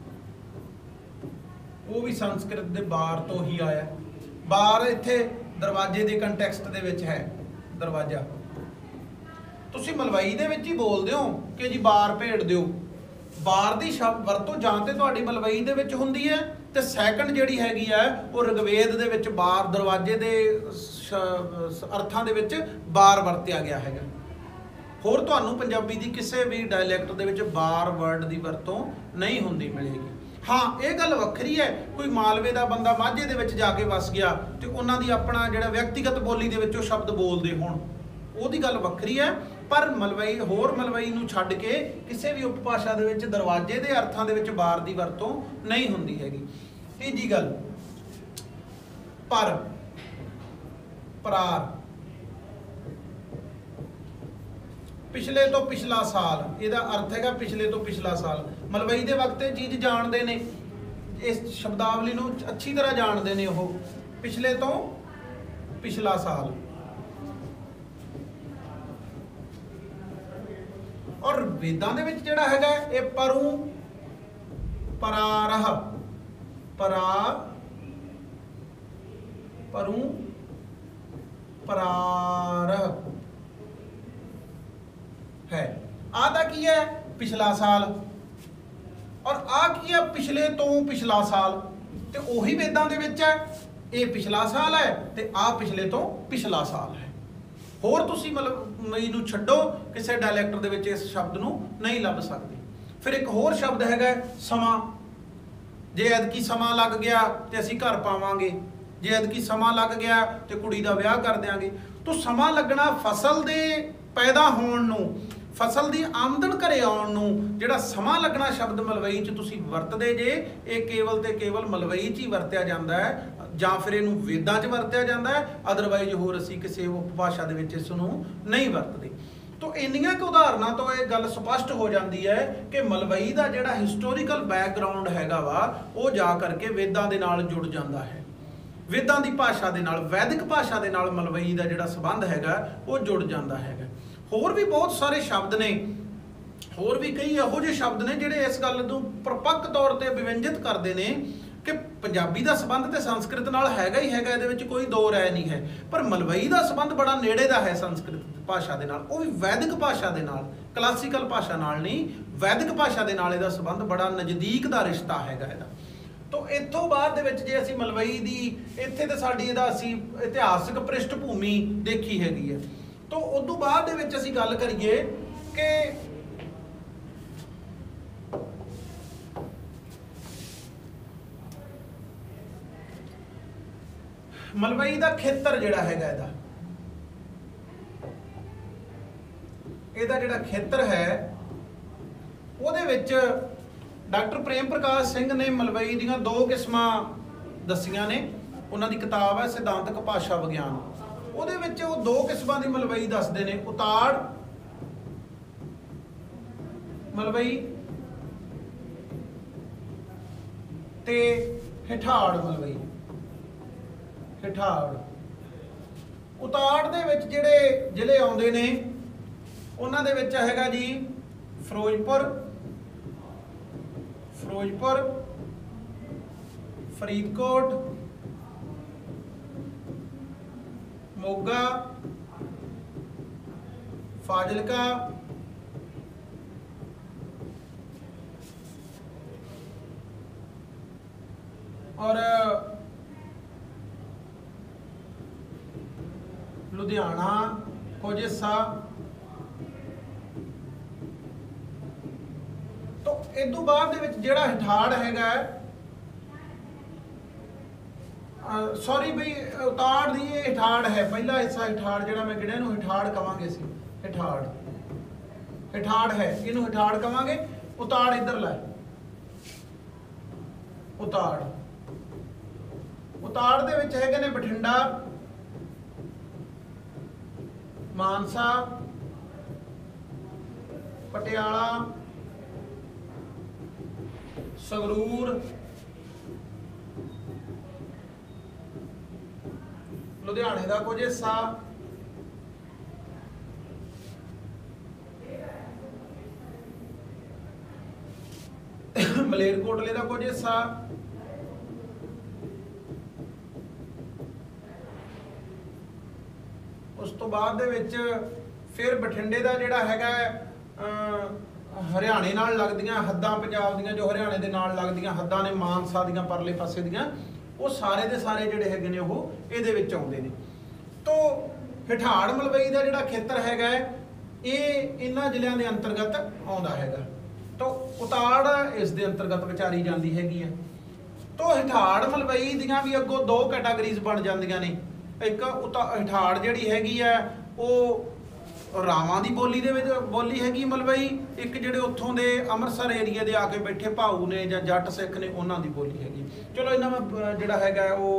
ਉਹ ਵੀ ਸੰਸਕ੍ਰਿਤ ਦੇ ਬਾਰ ਤੋਂ ਹੀ ਆਇਆ। ਬਾਰ ਇੱਥੇ ਦਰਵਾਜ਼ੇ ਦੇ ਕੰਟੈਕਸਟ ਦੇ ਵਿੱਚ ਹੈ। ਦਰਵਾਜ਼ਾ ਤੁਸੀਂ ਮਲਵਈ ਦੇ ਵਿੱਚ ਹੀ ਬੋਲਦੇ ਹੋ ਕਿ ਜੀ ਬਾਰ ਭੇੜ ਦਿਓ। ਬਾਰ ਦੀ ਸ਼ਬਦ ਵਰਤੋਂ ਜਾਂ ਤੇ ਤੁਹਾਡੀ ਮਲਵਈ ਦੇ ਵਿੱਚ ਹੁੰਦੀ ਹੈ, ਤੇ ਸੈਕੰਡ ਜਿਹੜੀ ਹੈਗੀ ਹੈ ਉਹ ਰਿਗਵੇਦ ਦੇ ਵਿੱਚ ਬਾਰ, ਦਰਵਾਜ਼ੇ ਦੇ ਅਰਥਾਂ ਦੇ ਵਿੱਚ ਬਾਰ ਵਰਤਿਆ ਗਿਆ ਹੈਗਾ। ਹੋਰ ਤੁਹਾਨੂੰ ਪੰਜਾਬੀ ਦੀ ਕਿਸੇ ਵੀ ਡਾਇਲੈਕਟ ਦੇ ਵਿੱਚ ਬਾਰ ਵਰਡ ਦੀ ਵਰਤੋਂ ਨਹੀਂ ਹੁੰਦੀ ਮਿਲੇਗੀ। ਹਾਂ, ਇਹ ਗੱਲ ਵੱਖਰੀ ਹੈ, ਕੋਈ ਮਾਲਵੇ ਦਾ ਬੰਦਾ ਮਾਝੇ ਦੇ ਵਿੱਚ ਜਾ ਕੇ ਵਸ ਗਿਆ ਤੇ ਉਹਨਾਂ ਦੀ ਆਪਣਾ ਜਿਹੜਾ ਵਿਅਕਤੀਗਤ ਬੋਲੀ ਦੇ ਵਿੱਚ ਉਹ ਸ਼ਬਦ ਬੋਲਦੇ ਹੋਣ, ਉਹਦੀ ਗੱਲ ਵੱਖਰੀ ਹੈ। ਪਰ ਮਲਵਈ, ਹੋਰ ਮਲਵਈ ਨੂੰ ਛੱਡ ਕੇ ਕਿਸੇ ਵੀ ਉਪਭਾਸ਼ਾ ਦੇ ਵਿੱਚ ਦਰਵਾਜ਼ੇ ਦੇ ਅਰਥਾਂ ਦੇ ਵਿੱਚ ਬਾਰ ਦੀ ਵਰਤੋਂ ਨਹੀਂ ਹੁੰਦੀ ਹੈਗੀ। ਤੀਜੀ ਗੱਲ, ਪਰ, ਪਰਾਰ, ਪਿਛਲੇ ਤੋਂ ਪਿਛਲਾ ਸਾਲ, ਇਹਦਾ ਅਰਥ ਹੈਗਾ ਪਿਛਲੇ ਤੋਂ ਪਿਛਲਾ ਸਾਲ। ਮਲਵਈ ਦੇ ਵਕਤ ਇਹ ਚੀਜ਼ ਜਾਣਦੇ ਨੇ, ਇਸ ਸ਼ਬਦਾਵਲੀ ਨੂੰ ਅੱਛੀ ਤਰ੍ਹਾਂ ਜਾਣਦੇ ਨੇ ਉਹ। ਪਿਛਲੇ ਤੋਂ ਪਿਛਲਾ ਸਾਲ। ਔਰ ਵੇਦਾਂ ਦੇ ਵਿੱਚ ਜਿਹੜਾ ਹੈਗਾ ਇਹ ਪਰੂ, ਪਰਾਰਹ, ਪਰਾ, ਪਰੂ, ਪਰਾਰਹ ਹੈ। ਆ ਤਾਂ ਕੀ ਹੈ? ਪਿਛਲਾ ਸਾਲ। ਔਰ ਆ ਕੀ ਹੈ? ਪਿਛਲੇ ਤੋਂ ਪਿਛਲਾ ਸਾਲ। ਤੇ ਉਹੀ ਵੇਦਾਂ ਦੇ ਵਿੱਚ ਹੈ। ਇਹ ਪਿਛਲਾ ਸਾਲ ਹੈ ਤੇ ਆ ਪਿਛਲੇ ਤੋਂ ਪਿਛਲਾ ਸਾਲ ਹੈ। ਹੋਰ ਤੁਸੀਂ ਮਤਲਬ ਮਈ ਨੂੰ ਛੱਡੋ, ਕਿਸੇ ਡਾਇਲੈਕਟ ਦੇ ਵਿੱਚ ਇਸ ਸ਼ਬਦ ਨੂੰ ਨਹੀਂ ਲੱਭ ਸਕਦੇ। ਫਿਰ ਇੱਕ ਹੋਰ ਸ਼ਬਦ ਹੈਗਾ ਸਮਾਂ। जे ਐਤਕੀ ਸਮਾਂ ਲੱਗ ਗਿਆ ਤੇ ਅਸੀਂ ਘਰ ਪਾਵਾਂਗੇ, ਜੇ ਐਤਕੀ ਸਮਾਂ ਲੱਗ ਗਿਆ ਤੇ ਕੁੜੀ ਦਾ ਵਿਆਹ ਕਰ ਦਿਆਂਗੇ। तो ਸਮਾਂ ਲੱਗਣਾ ਫਸਲ ਦੇ ਪੈਦਾ ਹੋਣ ਨੂੰ, ਫਸਲ ਦੀ ਆਮਦਨ ਘਰੇ ਆਉਣ ਨੂੰ ਜਿਹੜਾ ਸਮਾਂ ਲੱਗਣਾ ਸ਼ਬਦ ਮਲਵਈ 'ਚ ਤੁਸੀਂ ਵਰਤਦੇ ਜੇ, ਇਹ ਕੇਵਲ ਤੇ ਕੇਵਲ ਮਲਵਈ 'ਚ ਹੀ ਵਰਤਿਆ ਜਾਂਦਾ ਹੈ, ਜਾਂ ਫਿਰ ਇਹਨੂੰ ਵੇਦਾਂ 'ਚ ਵਰਤਿਆ ਜਾਂਦਾ ਹੈ, ਅਦਰਵਾਈਜ਼ ਹੋਰ ਅਸੀਂ ਕਿਸੇ ਉਪਭਾਸ਼ਾ ਦੇ ਵਿੱਚ ਇਸ ਨੂੰ ਨਹੀਂ ਵਰਤਦੇ। तो ਇੰਨੀਆਂ ਕੁ ਉਦਾਹਰਨਾਂ ਤੋਂ ਇਹ ਗੱਲ ਸਪਸ਼ਟ ਹੋ ਜਾਂਦੀ ਹੈ ਕਿ ਮਲਵਈ ਦਾ ਜਿਹੜਾ ਹਿਸਟੋਰੀਕਲ ਬੈਕਗਰਾਉਂਡ ਹੈਗਾ ਵਾ ਉਹ ਜਾ ਕਰਕੇ ਵੇਦਾਂ ਦੇ ਨਾਲ ਜੁੜ ਜਾਂਦਾ ਹੈ, ਵੇਦਾਂ ਦੀ ਭਾਸ਼ਾ ਦੇ ਨਾਲ, ਵੈਦਿਕ ਭਾਸ਼ਾ ਦੇ ਨਾਲ ਮਲਵਈ ਦਾ ਜਿਹੜਾ ਸੰਬੰਧ ਹੈਗਾ ਉਹ ਜੁੜ ਜਾਂਦਾ ਹੈਗਾ। ਹੋਰ ਵੀ ਬਹੁਤ ਸਾਰੇ ਸ਼ਬਦ ਨੇ, ਹੋਰ ਵੀ ਕਈ ਇਹੋ ਜਿਹੇ ਸ਼ਬਦ ਨੇ ਜਿਹੜੇ ਇਸ ਗੱਲ ਨੂੰ ਪ੍ਰਪੱਕ ਤੌਰ ਤੇ ਵਿਵੰਜਿਤ ਕਰਦੇ ਨੇ ਕਿ ਪੰਜਾਬੀ ਦਾ ਸੰਬੰਧ ਤੇ ਸੰਸਕ੍ਰਿਤ ਨਾਲ ਹੈਗਾ ਹੀ ਹੈਗਾ, ਇਹਦੇ ਵਿੱਚ ਕੋਈ ਦੋ ਰਾਏ ਨਹੀਂ ਹੈ, ਪਰ ਮਲਵਈ ਦਾ ਸੰਬੰਧ ਬੜਾ ਨੇੜੇ ਦਾ ਹੈ ਸੰਸਕ੍ਰਿਤ ਭਾਸ਼ਾ ਦੇ ਨਾਲ, ਉਹ ਵੀ ਵੈਦਿਕ ਭਾਸ਼ਾ ਦੇ ਨਾਲ, ਕਲਾਸੀਕਲ ਭਾਸ਼ਾ ਨਾਲ ਨਹੀਂ, ਵੈਦਿਕ ਭਾਸ਼ਾ ਦੇ ਨਾਲ ਇਹਦਾ ਸੰਬੰਧ ਬੜਾ ਨਜ਼ਦੀਕ ਦਾ ਰਿਸ਼ਤਾ ਹੈਗਾ ਇਹਦਾ। तो इतों बाद दे विच जे असीं मलवई दी इत्थे ते साडी इहदा असीं इतिहासक पृष्ठ भूमि देखी हैगी है, तो उदों बाद दे विच असीं गल करिए कि मलवई दा खेतर जिहड़ा हैगा इहदा इहदा जिहड़ा खेतर है उहदे विच डॉक्टर प्रेम प्रकाश सिंह ने मलवई ਦੀਆਂ ਦੋ ਕਿਸਮਾਂ ਦਸੀਆਂ ਨੇ, ਉਹਨਾਂ ਦੀ ਕਿਤਾਬ ਹੈ ਸਿਧਾਂਤਕ ਭਾਸ਼ਾ ਵਿਗਿਆਨ, ਉਹਦੇ ਵਿੱਚ ਉਹ ਦੋ ਕਿਸਮਾਂ ਦੀ ਮਲਵਈ ਦੱਸਦੇ ਨੇ, ਉਤਾੜ ਮਲਵਈ ਤੇ ਹਿਠਾੜ ਮਲਵਈ। ਹਿਠਾੜ ਉਤਾੜ ਦੇ ਵਿੱਚ ਜਿਹੜੇ ਜ਼ਿਲ੍ਹੇ ਆਉਂਦੇ ਨੇ ਉਹਨਾਂ ਦੇ ਵਿੱਚ ਹੈਗਾ ਜੀ ਫਿਰੋਜ਼ਪੁਰ, ਫਿਰੋਜ਼ਪੁਰ, ਫਰੀਦਕੋਟ, ਮੋਗਾ, ਫਾਜ਼ਿਲਕਾ, और लुधियाना, कुछ हिस्सा। तो इदों बाद दे विच जिहड़ा हिठाड़ हैगा, सॉरी बई उताड़ दी ये हिठाड़ है, पहला हिस्सा हिठाड़ जिहड़ा मैं गिणिया नूं हिठाड़ कवांगे सी, हिठाड़ हिठाड़ है, इनू हिठाड़ कवांगे। उताड़ इधर ला, उताड़ उताड़ दे विच हैगे ने बठिंडा, मानसा, पटियाला, संगरूर, लुधियाने का कुछ हिस्सा, मलेरकोटले का कुछ हिस्सा, उस तो बाद दे विच फिर बठिंडे का जिहड़ा हैगा हरियाणे नाल लगदियां हद्दां, पंजाब दियां जो हरियाणे दे नाल लगदियां हद्दां ने, मानसा दियां परले पासे दियां, वो सारे दे सारे जिहड़े हैगे ने वो इहदे विच आउंदे ने। तो हिठाड़ मलवई का जिहड़ा खेतर हैगा ये इन्हां जिलिਆਂ ਦੇ अंतर्गत आउंदा हैगा। तो उताड़ इस दे अंतर्गत विचारी जाती हैगी है। तो हिठाड़ मलवई दियां भी अगों दो कैटागरीज बन जांदियां ने। एक उता हिठाड़ जिहड़ी हैगी है वो रावां दी बोली दे विच बोली हैगी मलवई, एक जिहड़े उत्थों दे अमृतसर एरिया दे आके बैठे भाऊ ने जां जट सिख ने उन्हां दी बोली हैगी। चलो इन्हां मैं जिहड़ा हैगा वो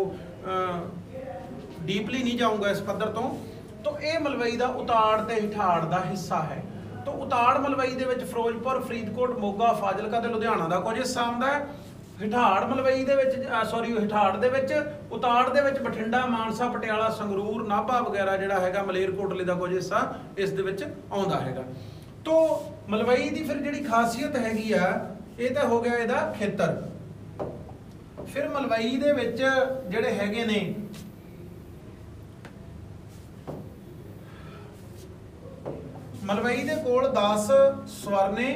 डीपली नहीं जाऊँगा इस पद्धर तो। तो ये मलवई का उताड़ ते हिठाड़ का हिस्सा है। तो उताड़ मलवई दे विच फिरोजपुर, फरीदकोट, मोगा, फाजिलका ते लुधियाना का कुछ हिस्सा आउंदा है। हिठाड़ मलवई दे विच सॉरी हिठाड़ दे विच उताड़ दे विच बठिंडा, मानसा, पटियाला, संगरूर, नाभा वगैरह जिहड़ा हैगा मलेरकोटले का कुछ हिस्सा इस दे विच आउंदा हैगा। तो मलवई की फिर जिहड़ी खासियत हैगी आ ये तो हो गया इहदा खेतर। फिर मलवई दे विच जिहड़े हैगे ने मलवई दे कोल दस स्वर ने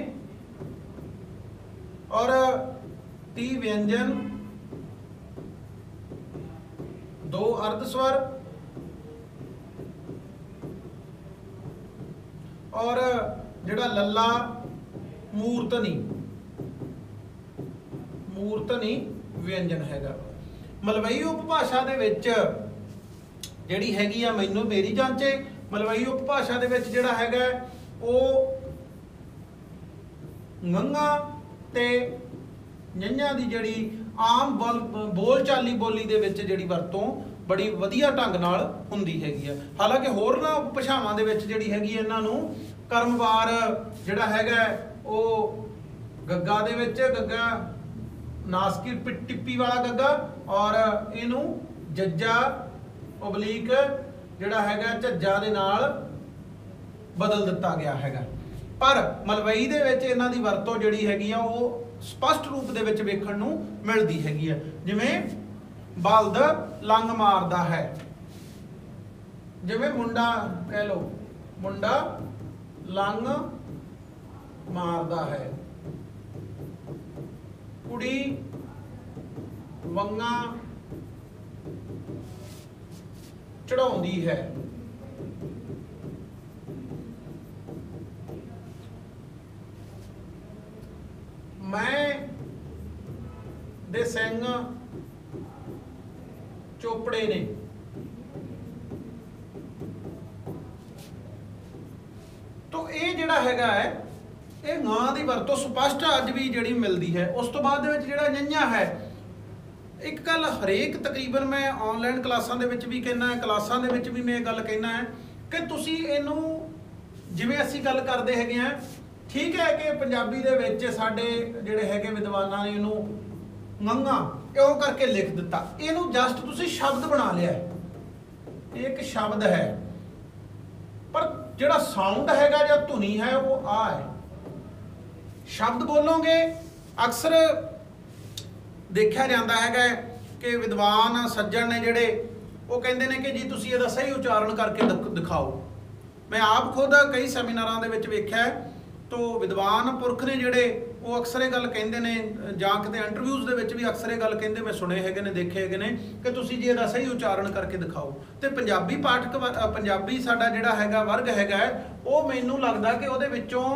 और तीह व्यंजन, दो अर्ध स्वर और जिहड़ा लल्ला मूर्तनी ਮੂਰਤਨੀ ਵਿਅੰਜਨ हैगा। ਮਲਵਈ ਉਪਭਾਸ਼ਾ ਦੇ ਵਿੱਚ ਜਿਹੜੀ ਹੈਗੀ ਆ ਮੈਨੂੰ ਮੇਰੀ ਜਾਂਚੇ ਮਲਵਈ ਉਪਭਾਸ਼ਾ ਦੇ ਵਿੱਚ ਜਿਹੜਾ ਹੈਗਾ ਉਹ ਗੰਗਾ ਤੇ ਨਈਆਂ ਦੀ ਜਿਹੜੀ ਆਮ ਬੋਲ ਚਾਲੀ ਬੋਲੀ ਦੇ ਵਿੱਚ ਜਿਹੜੀ ਵਰਤੋਂ ਬੜੀ ਵਧੀਆ ਢੰਗ ਨਾਲ ਹੁੰਦੀ ਹੈਗੀ ਆ। ਹਾਲਾਂਕਿ ਹੋਰਨਾਂ ਭਾਸ਼ਾਵਾਂ ਦੇ ਵਿੱਚ ਜਿਹੜੀ ਹੈਗੀ ਇਹਨਾਂ ਨੂੰ ਕਰਮਵਾਰ ਜਿਹੜਾ ਹੈਗਾ ਉਹ ਗੱਗਾ ਦੇ ਵਿੱਚ ਗੱਗਾ ਨਾਸਕੀ ਟਿੱਪੀ ਵਾਲਾ ਗੱਗਾ ਔਰ ਇਹਨੂੰ ਜੱਜਾ ਓਬਲੀਕ ਜਿਹੜਾ ਹੈਗਾ ਝੱਜਾ ਦੇ ਨਾਲ ਬਦਲ ਦਿੱਤਾ ਗਿਆ ਹੈਗਾ। ਪਰ ਮਲਵਈ ਦੇ ਵਿੱਚ ਇਹਨਾਂ ਦੀ ਵਰਤੋਂ ਜਿਹੜੀ ਹੈਗੀ ਆ ਉਹ ਸਪਸ਼ਟ ਰੂਪ ਦੇ ਵਿੱਚ ਵੇਖਣ ਨੂੰ ਮਿਲਦੀ ਹੈਗੀ ਆ। ਜਿਵੇਂ ਬਲਦ ਲੰਗ ਮਾਰਦਾ ਹੈ, ਜਿਵੇਂ ਮੁੰਡਾ ਕਹਿ ਲਓ ਮੁੰਡਾ ਲੰਗ ਮਾਰਦਾ ਹੈ, ਕੁੜੀ ਵੰਗਾਂ ਚੜਾਉਂਦੀ ਹੈ। ਮੈਂ ਦੇ ਸਿੰਘ ਚੋਪੜੇ ਨੇ। तो ये जिहड़ा हैगा है ये ਨਾਂ ਦੀ ਵਰਤੋਂ ਸਪਸ਼ਟ ਅੱਜ ਵੀ ਜਿਹੜੀ ਮਿਲਦੀ ਹੈ। ਉਸ ਤੋਂ ਬਾਅਦ ਦੇ ਵਿੱਚ ਜਿਹੜਾ ਨਈਆਂ ਹੈ ਇੱਕ ਗੱਲ ਹਰੇਕ ਤਕਰੀਬਨ ਮੈਂ ਆਨਲਾਈਨ ਕਲਾਸਾਂ ਦੇ ਵਿੱਚ ਵੀ ਕਹਿਣਾ ਹੈ, ਕਲਾਸਾਂ ਦੇ ਵਿੱਚ ਵੀ ਮੈਂ ਇਹ ਗੱਲ ਕਹਿਣਾ ਹੈ ਕਿ ਤੁਸੀਂ ਇਹਨੂੰ ਜਿਵੇਂ ਅਸੀਂ ਗੱਲ ਕਰਦੇ ਹੈਗੇ ਆ ठीक है कि पंजाबी दे विच साडे जिहड़े हैगे विद्वानां ने इहनूं गंगा इउं करके लिख दिता, इहनूं जस्ट तुसीं शब्द बना लिया है। एक शब्द है पर जिहड़ा साउंड हैगा जां धुनी है वो आ है। शब्द बोलोगे अक्सर देखा जाता है कि विद्वान सज्जन ने जिहड़े वो कहते हैं कि जी तुसीं इहदा सही उच्चारण करके दिखाओ। मैं आप खुद कई सैमीनारां दे विच वेख्या है तो विद्वान पुरख ने जिहड़े वो अक्सर ये गल कहंदे ने जां किते इंटरव्यूज़ दे विच भी अक्सर ये गल कहंदे मैं सुने हैगे ने देखे हैगे ने कि तुसीं जी इहदा सही उच्चारण करके दिखाओ। तो पंजाबी पाठक पंजाबी साडा जिहड़ा हैगा वर्ग हैगा वो मैनूं लगदा कि उहदे विचों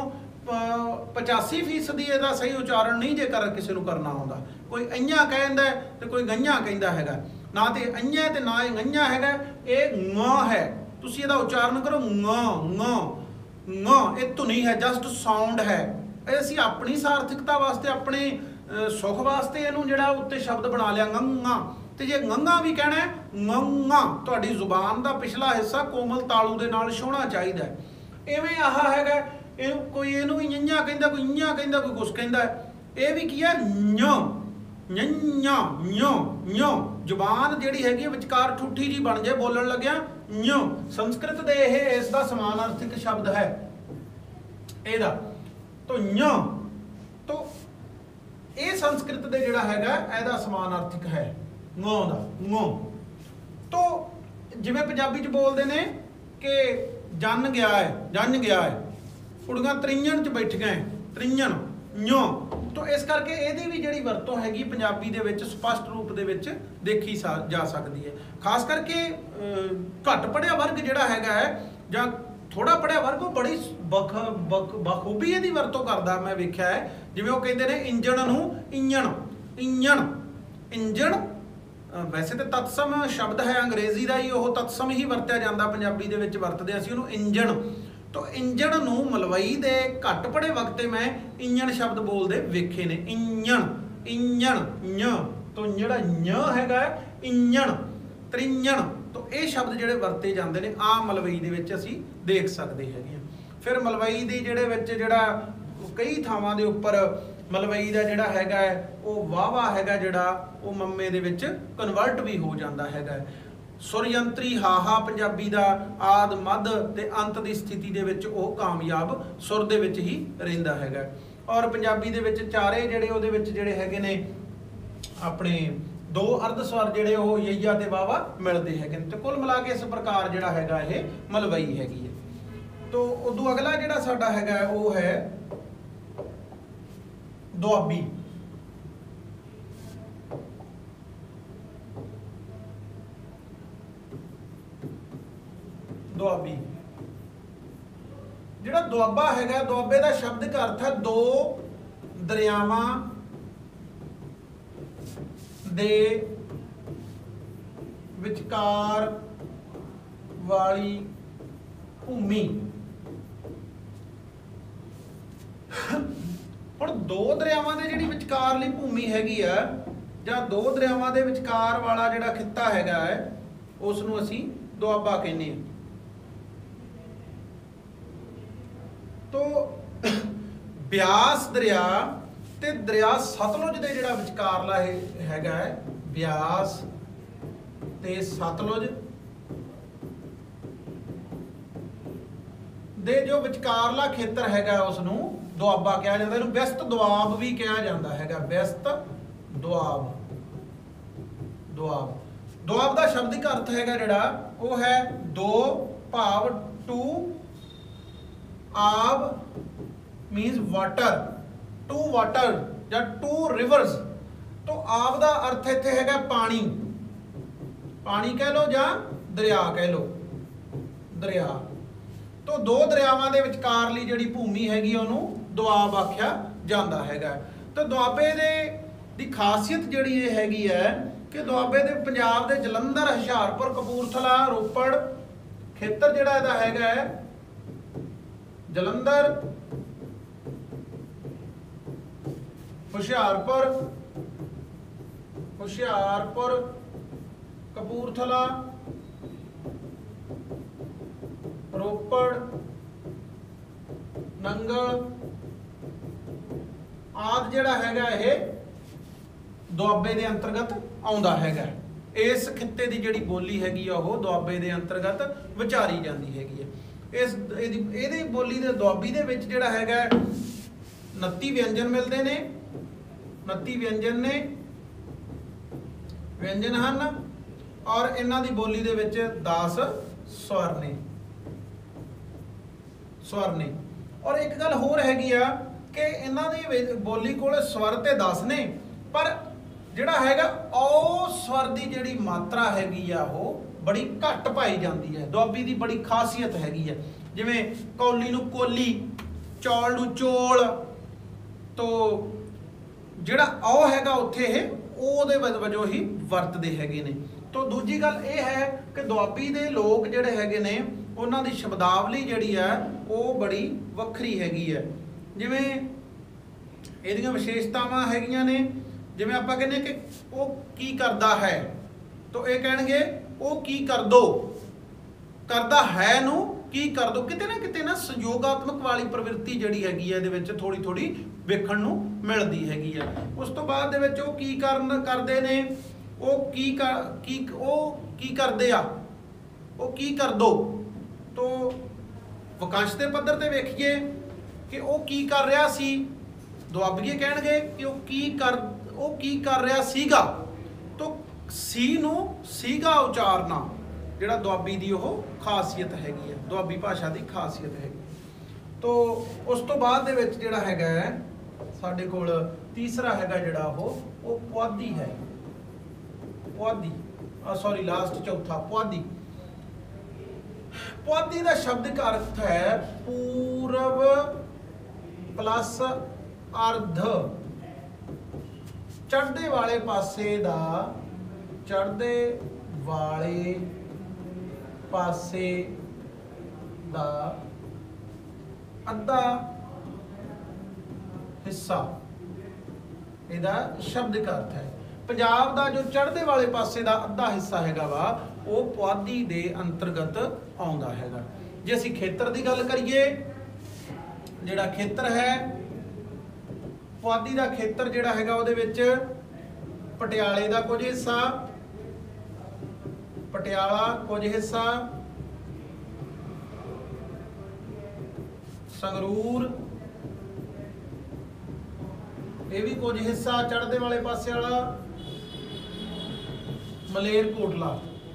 पचासी फीसदी इहदा सही उच्चारण नहीं जेकर किसी नूं करना आउंदा। कोई अइयां कहंदा ते कोई गइयां कहंदा हैगा, ना ते अइयां ते ना ही गइयां हैगा, ये ङ है। तुसीं इहदा उच्चारण करो ङ ङ ङ ये धुनी है, जस्ट साउंड है। असीं अपनी सार्थकता वास्ते अपने सुख वास्ते इहनूं जिहड़ा उत्ते शब्द बना लिया गंगा। ते जे गंगा भी कहना है गंगा, तुहाडी जुबान दा पिछला हिस्सा कोमल तालू दे नाल छूहना चाहिदा है। इवें आह हैगा इहनूं कोई इहनूं इयां कहंदा, कोई इयां कहंदा, कोई कुछ कहंदा है। ये भी की है ञ ञ ञ ञ जुबान जिहड़ी हैगी विचकार ठुठी जी बन जाए बोलण लग्या ञ। संस्कृत दे इह इस दा समानार्थिक शब्द है ਇਹਦਾ तो ञ। तो ਇਹ संस्कृत ਦੇ ਜਿਹੜਾ ਹੈਗਾ ਇਹਦਾ ਸਮਾਨਾਰਥਿਕ ਹੈ ङ ਦਾ ङ। तो ਜਿਵੇਂ ਪੰਜਾਬੀ ਚ ਬੋਲਦੇ ਨੇ ਕਿ ਜਨ ਗਿਆ ਹੈ ਜਨ ਗਿਆ ਹੈ, ਕੁੜੀਆਂ ਤ੍ਰਿੰਜਣ ਚ ਬੈਠੀਆਂ ਤ੍ਰਿੰਜਣ ञ। तो इस करके ਇਹਦੀ ਵੀ ਜਿਹੜੀ ਵਰਤੋਂ ਹੈਗੀ ਪੰਜਾਬੀ ਦੇ ਵਿੱਚ ਸਪਸ਼ਟ ਰੂਪ ਦੇ ਵਿੱਚ ਦੇਖੀ ਜਾ ਸਕਦੀ ਹੈ। ਖਾਸ ਕਰਕੇ ਘੱਟ ਪੜਿਆ ਵਰਗ ਜਿਹੜਾ ਹੈਗਾ ਹੈ ਜਾਂ ਥੋੜਾ ਪੜਿਆ ਵਰਗ ਉਹ ਬੜੀ ਬਖ ਬਖੂਬੀ ਇਹਦੀ ਵਰਤੋਂ ਕਰਦਾ ਮੈਂ ਵੇਖਿਆ ਹੈ। ਜਿਵੇਂ ਉਹ ਕਹਿੰਦੇ ਨੇ ਇੰਜਣ ਨੂੰ ਇੰਜਣ ਇੰਜਣ ਇੰਜਣ ਵੈਸੇ ਤਾਂ ਤਤਸਮ ਸ਼ਬਦ ਹੈ ਅੰਗਰੇਜ਼ੀ ਦਾ ਹੀ, ਉਹ ਤਤਸਮ ਹੀ ਵਰਤਿਆ ਜਾਂਦਾ, ਪੰਜਾਬੀ ਦੇ ਵਿੱਚ ਵਰਤਦੇ ਅਸੀਂ ਉਹਨੂੰ ਇੰਜਣ। तो इंजन नूं मलवई दे घट पढ़े वक्ते मैं इंजन शब्द बोलते वेखे ने इंजन इंजन ञ। तो जिहड़ा ञ हैगा इंजन त्रिंजन, तो ये शब्द जिहड़े वरते जाते हैं आम मलवई दे विच असीं देख सकते हैं। फिर मलवई दे जिहड़े विच जिहड़ा कई थावां दे उपर मलवई दा जिहड़ा हैगा वो वाहवा हैगा जिहड़ा वो मम्मे दे विच कन्वर्ट भी हो जाता हैगा। सुरयंत्री हाहा पंजाबी दा आद मध ते अंत की स्थिति दे विच वो कामयाब सुर दे विच ही रहिंदा हैगा। और पंजाबी दे विच चारे जिहड़े उहदे विच जिहड़े हैगे ने अपने दो अर्ध स्वर जिहड़े वो यईया ते वावा मिलते हैगे। तो कुल मिला के इस प्रकार जिहड़ा हैगा ये मलवई हैगी है। तो उदों अगला जिहड़ा साडा हैगा वो है दुआबी। दुआबी जिहड़ा दुआबा हैगा, दुआबे का शब्द का अर्थ है दो दरियावां ਦੇ ਵਿਚਕਾਰ ਵਾਲੀ ਭੂਮੀ। ਹੁਣ ਦੋ ਦਰਿਆਵਾਂ ਦੇ ਜਿਹੜੀ ਵਿਚਕਾਰਲੀ ਭੂਮੀ ਹੈਗੀ ਆ ਜਾਂ ਦੋ ਦਰਿਆਵਾਂ ਦੇ ਵਿਚਕਾਰ ਵਾਲਾ ਜਿਹੜਾ ਖਿੱਤਾ ਹੈਗਾ ਹੈ ਉਸ ਨੂੰ ਅਸੀਂ ਦੁਆਬਾ ਕਹਿੰਦੇ ਹਾਂ। ਤੋ ਬਿਆਸ ਦਰਿਆ ਤੇ ਦਰਿਆ ਸਤਲੁਜ ਦੇ ਜਿਹੜਾ ਵਿਚਕਾਰਲਾ ਹੈਗਾ ਹੈ, ਬਿਆਸ ਤੇ ਸਤਲੁਜ ਦੇ ਜੋ ਵਿਚਕਾਰਲਾ ਖੇਤਰ ਹੈਗਾ ਉਸ ਨੂੰ ਦੁਆਬਾ ਕਿਹਾ ਜਾਂਦਾ। ਇਹਨੂੰ ਵਿਅਸਤ ਦੁਆਬ ਵੀ ਕਿਹਾ ਜਾਂਦਾ ਹੈਗਾ, ਵਿਅਸਤ ਦੁਆਬ। ਦੁਆਬ ਦੁਆਬ ਦਾ ਸ਼ਬਦਿਕ ਅਰਥ ਹੈਗਾ ਜਿਹੜਾ ਉਹ ਹੈ ਦੋ ਭਾਵ ਟੂ ਆਬ ਮੀਨਸ ਵਾਟਰ, ਟੂ ਵਾਟਰ ਜਾਂ ਟੂ ਰਿਵਰਸ। ਤੋਂ ਆਬ ਦਾ ਅਰਥ ਇੱਥੇ ਹੈਗਾ ਪਾਣੀ, ਪਾਣੀ ਕਹਿ ਲਓ ਜਾਂ ਦਰਿਆ ਕਹਿ ਲਓ, ਦਰਿਆ। ਤੋਂ ਦੋ ਦਰਿਆਵਾਂ ਦੇ ਵਿਚਕਾਰਲੀ ਜਿਹੜੀ ਭੂਮੀ ਹੈਗੀ ਉਹਨੂੰ ਦੁਆਬ ਆਖਿਆ ਜਾਂਦਾ ਹੈਗਾ। ਤਾਂ ਦੁਆਬੇ ਦੇ ਦੀ ਖਾਸੀਅਤ ਜਿਹੜੀ ਇਹ ਹੈਗੀ ਹੈ ਕਿ ਦੁਆਬੇ ਦੇ ਪੰਜਾਬ ਦੇ ਜਲੰਧਰ, ਹੁਸ਼ਿਆਰਪੁਰ, ਕਪੂਰਥਲਾ, ਰੋਪੜ ਖੇਤਰ ਜਿਹੜਾ ਇਹਦਾ ਹੈਗਾ ਹੈ, ਜਲੰਧਰ, ਹੁਸ਼ਿਆਰਪੁਰ, ਹੁਸ਼ਿਆਰਪੁਰ, ਕਪੂਰਥਲਾ, ਰੋਪੜ, ਨੰਗਲ ਆਦਿ ਜਿਹੜਾ ਹੈਗਾ ਇਹ ਦੁਆਬੇ ਦੇ ਅੰਤਰਗਤ ਆਉਂਦਾ ਹੈਗਾ। ਇਸ ਖਿੱਤੇ ਦੀ ਜਿਹੜੀ ਬੋਲੀ ਹੈਗੀ ਆ ਉਹ ਦੁਆਬੇ ਦੇ ਅੰਤਰਗਤ ਵਿਚਾਰੀ ਜਾਂਦੀ ਹੈਗੀ ਹੈ। ਇਸ ਇਹਦੀ ਇਹਦੀ ਬੋਲੀ ਦੇ ਦੁਆਬੀ ਦੇ ਵਿੱਚ ਜਿਹੜਾ ਹੈਗਾ ਉਨੱਤੀ ਵਿਅੰਜਨ ਮਿਲਦੇ ਨੇ, ਉਨੱਤੀ ਵਿਅੰਜਨ ਨੇ ਵਿਅੰਜਨ ਹਨ ਔਰ ਇਹਨਾਂ ਦੀ ਬੋਲੀ ਦੇ ਵਿੱਚ ਦਸ ਸਵਰ ਨੇ, ਸਵਰ ਨੇ। ਔਰ ਇੱਕ ਗੱਲ ਹੋਰ ਹੈਗੀ ਆ ਕਿ ਇਹਨਾਂ ਦੀ ਬੋਲੀ ਕੋਲ ਸਵਰ ਤੇ ਦਸ ਨੇ, ਪਰ ਜਿਹੜਾ ਹੈਗਾ ਔ ਸਵਰ ਦੀ ਜਿਹੜੀ ਮਾਤਰਾ ਹੈਗੀ ਆ ਉਹ ਬੜੀ ਘੱਟ ਪਾਈ ਜਾਂਦੀ ਹੈ। ਦੁਆਬੀ ਦੀ ਬੜੀ ਖਾਸੀਅਤ ਹੈਗੀ ਹੈ। ਜਿਵੇਂ ਕੌਲੀ ਨੂੰ ਕੋਲੀ, ਚੌਲ ਨੂੰ ਚੋਲ, ਤੋਂ ਜਿਹੜਾ ਔ ਹੈਗਾ ਉੱਥੇ ਇਹ ਉਹਦੇ ਵਜੋਂ ਹੀ ਵਰਤਦੇ ਹੈਗੇ ਨੇ। ਤੋਂ ਦੂਜੀ ਗੱਲ ਇਹ ਹੈ ਕਿ ਦੁਆਬੀ ਦੇ ਲੋਕ ਜਿਹੜੇ ਹੈਗੇ ਨੇ ਉਹਨਾਂ ਦੀ ਸ਼ਬਦਾਵਲੀ ਜਿਹੜੀ ਹੈ ਉਹ ਬੜੀ ਵੱਖਰੀ ਹੈਗੀ ਹੈ। ਜਿਵੇਂ ਇਹਦੀਆਂ ਵਿਸ਼ੇਸ਼ਤਾਵਾਂ ਹੈਗੀਆਂ ਨੇ, ਜਿਵੇਂ ਆਪਾਂ ਕਹਿੰਦੇ ਕਿ ਉਹ ਕੀ ਕਰਦਾ ਹੈ, ਤਾਂ ਇਹ ਕਹਿਣਗੇ ਉਹ ਕੀ ਕਰ ਦੋ, ਕਰਦਾ ਹੈ ਨੂੰ ਕੀ ਕਰ ਦੋ। ਕਿਤੇ ਨਾ ਕਿਤੇ ਨਾ ਸੰਯੋਗਾਤਮਕ ਵਾਲੀ ਪ੍ਰਵਿਰਤੀ ਜਿਹੜੀ ਹੈਗੀ ਹੈ ਇਹਦੇ ਵਿੱਚ ਥੋੜੀ ਥੋੜੀ ਵੇਖਣ ਨੂੰ ਮਿਲਦੀ ਹੈਗੀ ਆ। ਉਸ ਤੋਂ ਬਾਅਦ ਦੇ ਵਿੱਚ ਉਹ ਕੀ ਕਰਨ ਕਰਦੇ ਨੇ, ਉਹ ਕੀ ਕਰ ਕੀ ਉਹ ਕੀ ਕਰਦੇ ਆ, ਉਹ ਕੀ ਕਰ ਦੋ। ਤੋਂ ਵਾਕੰਸ਼ ਦੇ ਪੱਧਰ ਤੇ ਵੇਖੀਏ ਕਿ ਉਹ ਕੀ ਕਰ ਰਿਹਾ ਸੀ, ਦੁਆਬੀਏ ਕਹਿਣਗੇ ਕਿ ਉਹ ਕੀ ਕਰ ਉਹ ਕੀ ਕਰ ਰਿਹਾ ਸੀਗਾ। ਤੋਂ ਸੀ ਨੂੰ ਸੀਗਾ ਉਚਾਰਨਾ ਜਿਹੜਾ ਦੁਆਬੀ ਦੀ ਉਹ ਖਾਸੀਅਤ ਹੈਗੀ ਹੈ, ਦੁਆਬੀ ਭਾਸ਼ਾ ਦੀ ਖਾਸੀਅਤ ਹੈਗੀ। ਤੋਂ ਉਸ ਤੋਂ ਬਾਅਦ ਦੇ ਵਿੱਚ ਜਿਹੜਾ ਹੈਗਾ ਸਾਡੇ ਕੋਲ ਤੀਸਰਾ ਹੈਗਾ ਜਿਹੜਾ ਉਹ ਉਹ ਪੁਆਧੀ ਹੈ। ਪੁਆਧੀ ਆ ਸੌਰੀ ਲਾਸਟ ਚੌਥਾ ਪੁਆਧੀ। ਪੁਆਧੀ ਦਾ ਸ਼ਬਦਿਕ ਅਰਥ ਹੈ ਪੂਰਬ ਪਲੱਸ ਅਰਧ, ਚੜ੍ਹਦੇ ਵਾਲੇ ਪਾਸੇ ਦਾ, ਚੜ੍ਹਦੇ ਵਾਲੇ ਪਾਸੇ ਦਾ ਅੱਧਾ ਹਿੱਸਾ ਇਹਦਾ ਸ਼ਬਦਿਕ ਅਰਥ ਹੈ। ਪੰਜਾਬ ਦਾ ਜੋ ਚੜ੍ਹਦੇ ਵਾਲੇ ਪਾਸੇ ਦਾ ਅੱਧਾ ਹਿੱਸਾ ਹੈਗਾ ਵਾ ਉਹ ਪੁਆਧੀ ਦੇ ਅੰਤਰਗਤ ਆਉਂਦਾ ਹੈਗਾ। ਜੇ ਅਸੀਂ ਖੇਤਰ ਦੀ ਗੱਲ ਕਰੀਏ, ਜਿਹੜਾ ਖੇਤਰ ਹੈ ਪੁਆਧੀ ਦਾ ਖੇਤਰ ਜਿਹੜਾ ਹੈਗਾ ਉਹਦੇ ਵਿੱਚ ਪਟਿਆਲੇ ਦਾ ਕੁਝ ਹਿੱਸਾ, ਪਟਿਆਲਾ ਕੁਝ ਹਿੱਸਾ, ਸੰਗਰੂਰ ਇਹ ਵੀ ਕੁਝ ਹਿੱਸਾ ਚੜ੍ਹਦੇ ਵਾਲੇ ਪਾਸੇ ਵਾਲਾ, ਮਲੇਰਕੋਟਲਾ।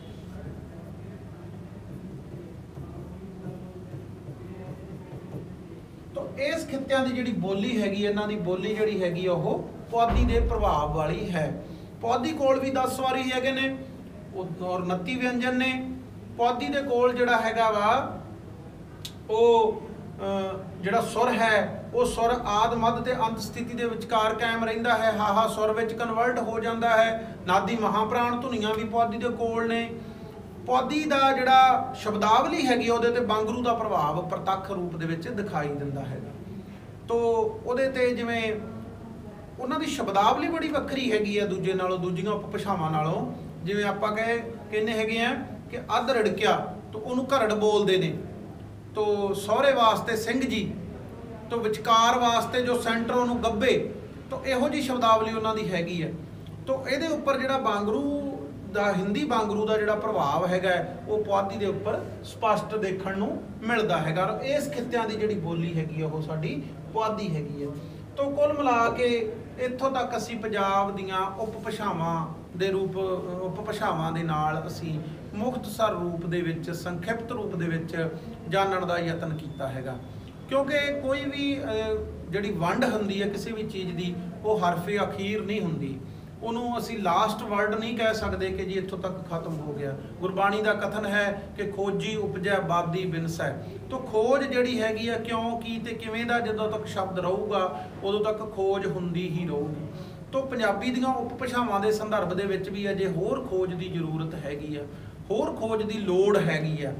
ਤਾਂ ਇਸ ਖਿੱਤਿਆਂ ਦੀ ਜਿਹੜੀ ਬੋਲੀ ਹੈਗੀ, ਇਹਨਾਂ ਦੀ ਬੋਲੀ ਜਿਹੜੀ ਹੈਗੀ ਉਹ ਪੁਆਧੀ ਦੇ ਪ੍ਰਭਾਵ ਵਾਲੀ ਹੈ। ਪੁਆਧੀ ਕੋਲ ਵੀ ਦਸ ਵਾਰੀ ਹੈਗੇ ਨੇ ਔਰ ਉਨੱਤੀ ਵਿਅੰਜਨ ਨੇ। ਪੁਆਧੀ ਦੇ ਕੋਲ ਜਿਹੜਾ ਹੈਗਾ ਵਾ ਉਹ ਜਿਹੜਾ ਸੁਰ ਹੈ ਉਹ ਸੁਰ ਆਦ ਮੱਧ ਤੇ ਅੰਤ ਸਥਿਤੀ ਦੇ ਵਿਚਕਾਰ ਕਾਇਮ ਰਹਿੰਦਾ ਹੈ। ਹਾਹਾ ਸੁਰ ਵਿੱਚ ਕਨਵਰਟ ਹੋ ਜਾਂਦਾ ਹੈ। ਨਾਦੀ ਮਹਾਪ੍ਰਾਣ ਧੁਨੀਆਂ ਵੀ ਪੁਆਧੀ ਦੇ ਕੋਲ ਨੇ। ਪੁਆਧੀ ਦਾ ਜਿਹੜਾ ਸ਼ਬਦਾਵਲੀ ਹੈਗੀ ਉਹਦੇ ਤੇ ਬਾਂਗਰੂ ਦਾ ਪ੍ਰਭਾਵ ਪ੍ਰਤੱਖ ਰੂਪ ਦੇ ਵਿੱਚ ਦਿਖਾਈ ਦਿੰਦਾ ਹੈਗਾ। ਤੋ ਉਹਦੇ ਤੇ ਜਿਵੇਂ ਉਹਨਾਂ ਦੀ ਸ਼ਬਦਾਵਲੀ ਬੜੀ ਵੱਖਰੀ ਹੈਗੀ ਆ ਦੂਜੇ ਨਾਲੋਂ, ਦੂਜੀਆਂ ਉਪਭਾਸ਼ਾਵਾਂ ਨਾਲੋਂ। ਜਿਵੇਂ ਆਪਾਂ ਕਹੇ ਕਹਿੰਦੇ ਹੈਗੇ ਆ ਕਿ ਅੱਧ ਰੜਕਿਆ ਤੋ ਉਹਨੂੰ ਘਰੜ ਬੋਲਦੇ ਨੇ, ਤੋ ਸਹੁਰੇ ਵਾਸਤੇ ਸਿੰਘ ਜੀ, ਤੋ ਵਿਚਕਾਰ ਵਾਸਤੇ ਜੋ ਸੈਂਟਰ ਉਹਨੂੰ ਗੱਭੇ, ਤੋ ਇਹੋ ਜਿਹੀ ਸ਼ਬਦਾਵਲੀ ਉਹਨਾਂ ਦੀ ਹੈਗੀ ਹੈ। ਤੋ ਇਹਦੇ ਉੱਪਰ ਜਿਹੜਾ ਬਾਂਗਰੂ ਦਾ, ਹਿੰਦੀ ਬਾਂਗਰੂ ਦਾ ਜਿਹੜਾ ਪ੍ਰਭਾਵ ਹੈਗਾ ਉਹ ਪੁਆਧੀ ਦੇ ਉੱਪਰ ਸਪਸ਼ਟ ਦੇਖਣ ਨੂੰ ਮਿਲਦਾ ਹੈਗਾ। ਇਸ ਖਿੱਤਿਆਂ ਦੀ ਜਿਹੜੀ ਬੋਲੀ ਹੈਗੀ ਆ ਉਹ ਸਾਡੀ ਪੁਆਧੀ ਹੈਗੀ ਹੈ। ਤੋ ਕੁੱਲ ਮਿਲਾ ਕੇ ਇੱਥੋਂ ਤੱਕ ਅਸੀਂ ਪੰਜਾਬ ਦੀਆਂ ਉਪਭਾਸ਼ਾਵਾਂ ਦੇ ਰੂਪ ਉਪਭਾਸ਼ਾਵਾਂ ਦੇ ਨਾਲ ਅਸੀਂ ਮੁਖਤਸਰ ਰੂਪ ਦੇ ਵਿੱਚ, ਸੰਖਿਪਤ ਰੂਪ ਦੇ ਵਿੱਚ ਜਾਣਨ ਦਾ ਯਤਨ ਕੀਤਾ ਹੈਗਾ। ਕਿਉਂਕਿ ਕੋਈ ਵੀ ਜਿਹੜੀ ਵੰਡ ਹੁੰਦੀ ਹੈ ਕਿਸੇ ਵੀ ਚੀਜ਼ ਦੀ, ਉਹ ਹਰਫੇ ਅਖੀਰ ਨਹੀਂ ਹੁੰਦੀ। ਉਹਨੂੰ ਅਸੀਂ ਲਾਸਟ ਵਰਡ ਨਹੀਂ ਕਹਿ ਸਕਦੇ ਕਿ ਜੀ ਇੱਥੋਂ ਤੱਕ ਖਤਮ ਹੋ ਗਿਆ। ਗੁਰਬਾਣੀ ਦਾ ਕਥਨ ਹੈ ਕਿ ਖੋਜੀ ਉਪਜੈ ਬਾਦੀ ਬਿਨਸੈ। ਤੋ ਖੋਜ ਜਿਹੜੀ ਹੈਗੀ ਆ ਕਿਉਂ, ਕੀ ਤੇ ਕਿਵੇਂ ਦਾ ਜਦੋਂ ਤੱਕ ਸ਼ਬਦ ਰਹੂਗਾ ਉਦੋਂ ਤੱਕ ਖੋਜ ਹੁੰਦੀ ਹੀ ਰਹੂਗੀ। ਤੋ ਪੰਜਾਬੀ ਦੀਆਂ ਉਪਭਾਸ਼ਾਵਾਂ ਦੇ ਸੰਦਰਭ ਦੇ ਵਿੱਚ ਵੀ ਅਜੇ ਹੋਰ ਖੋਜ ਦੀ ਜ਼ਰੂਰਤ ਹੈਗੀ ਆ, ਹੋਰ ਖੋਜ ਦੀ ਲੋੜ ਹੈਗੀ ਆ।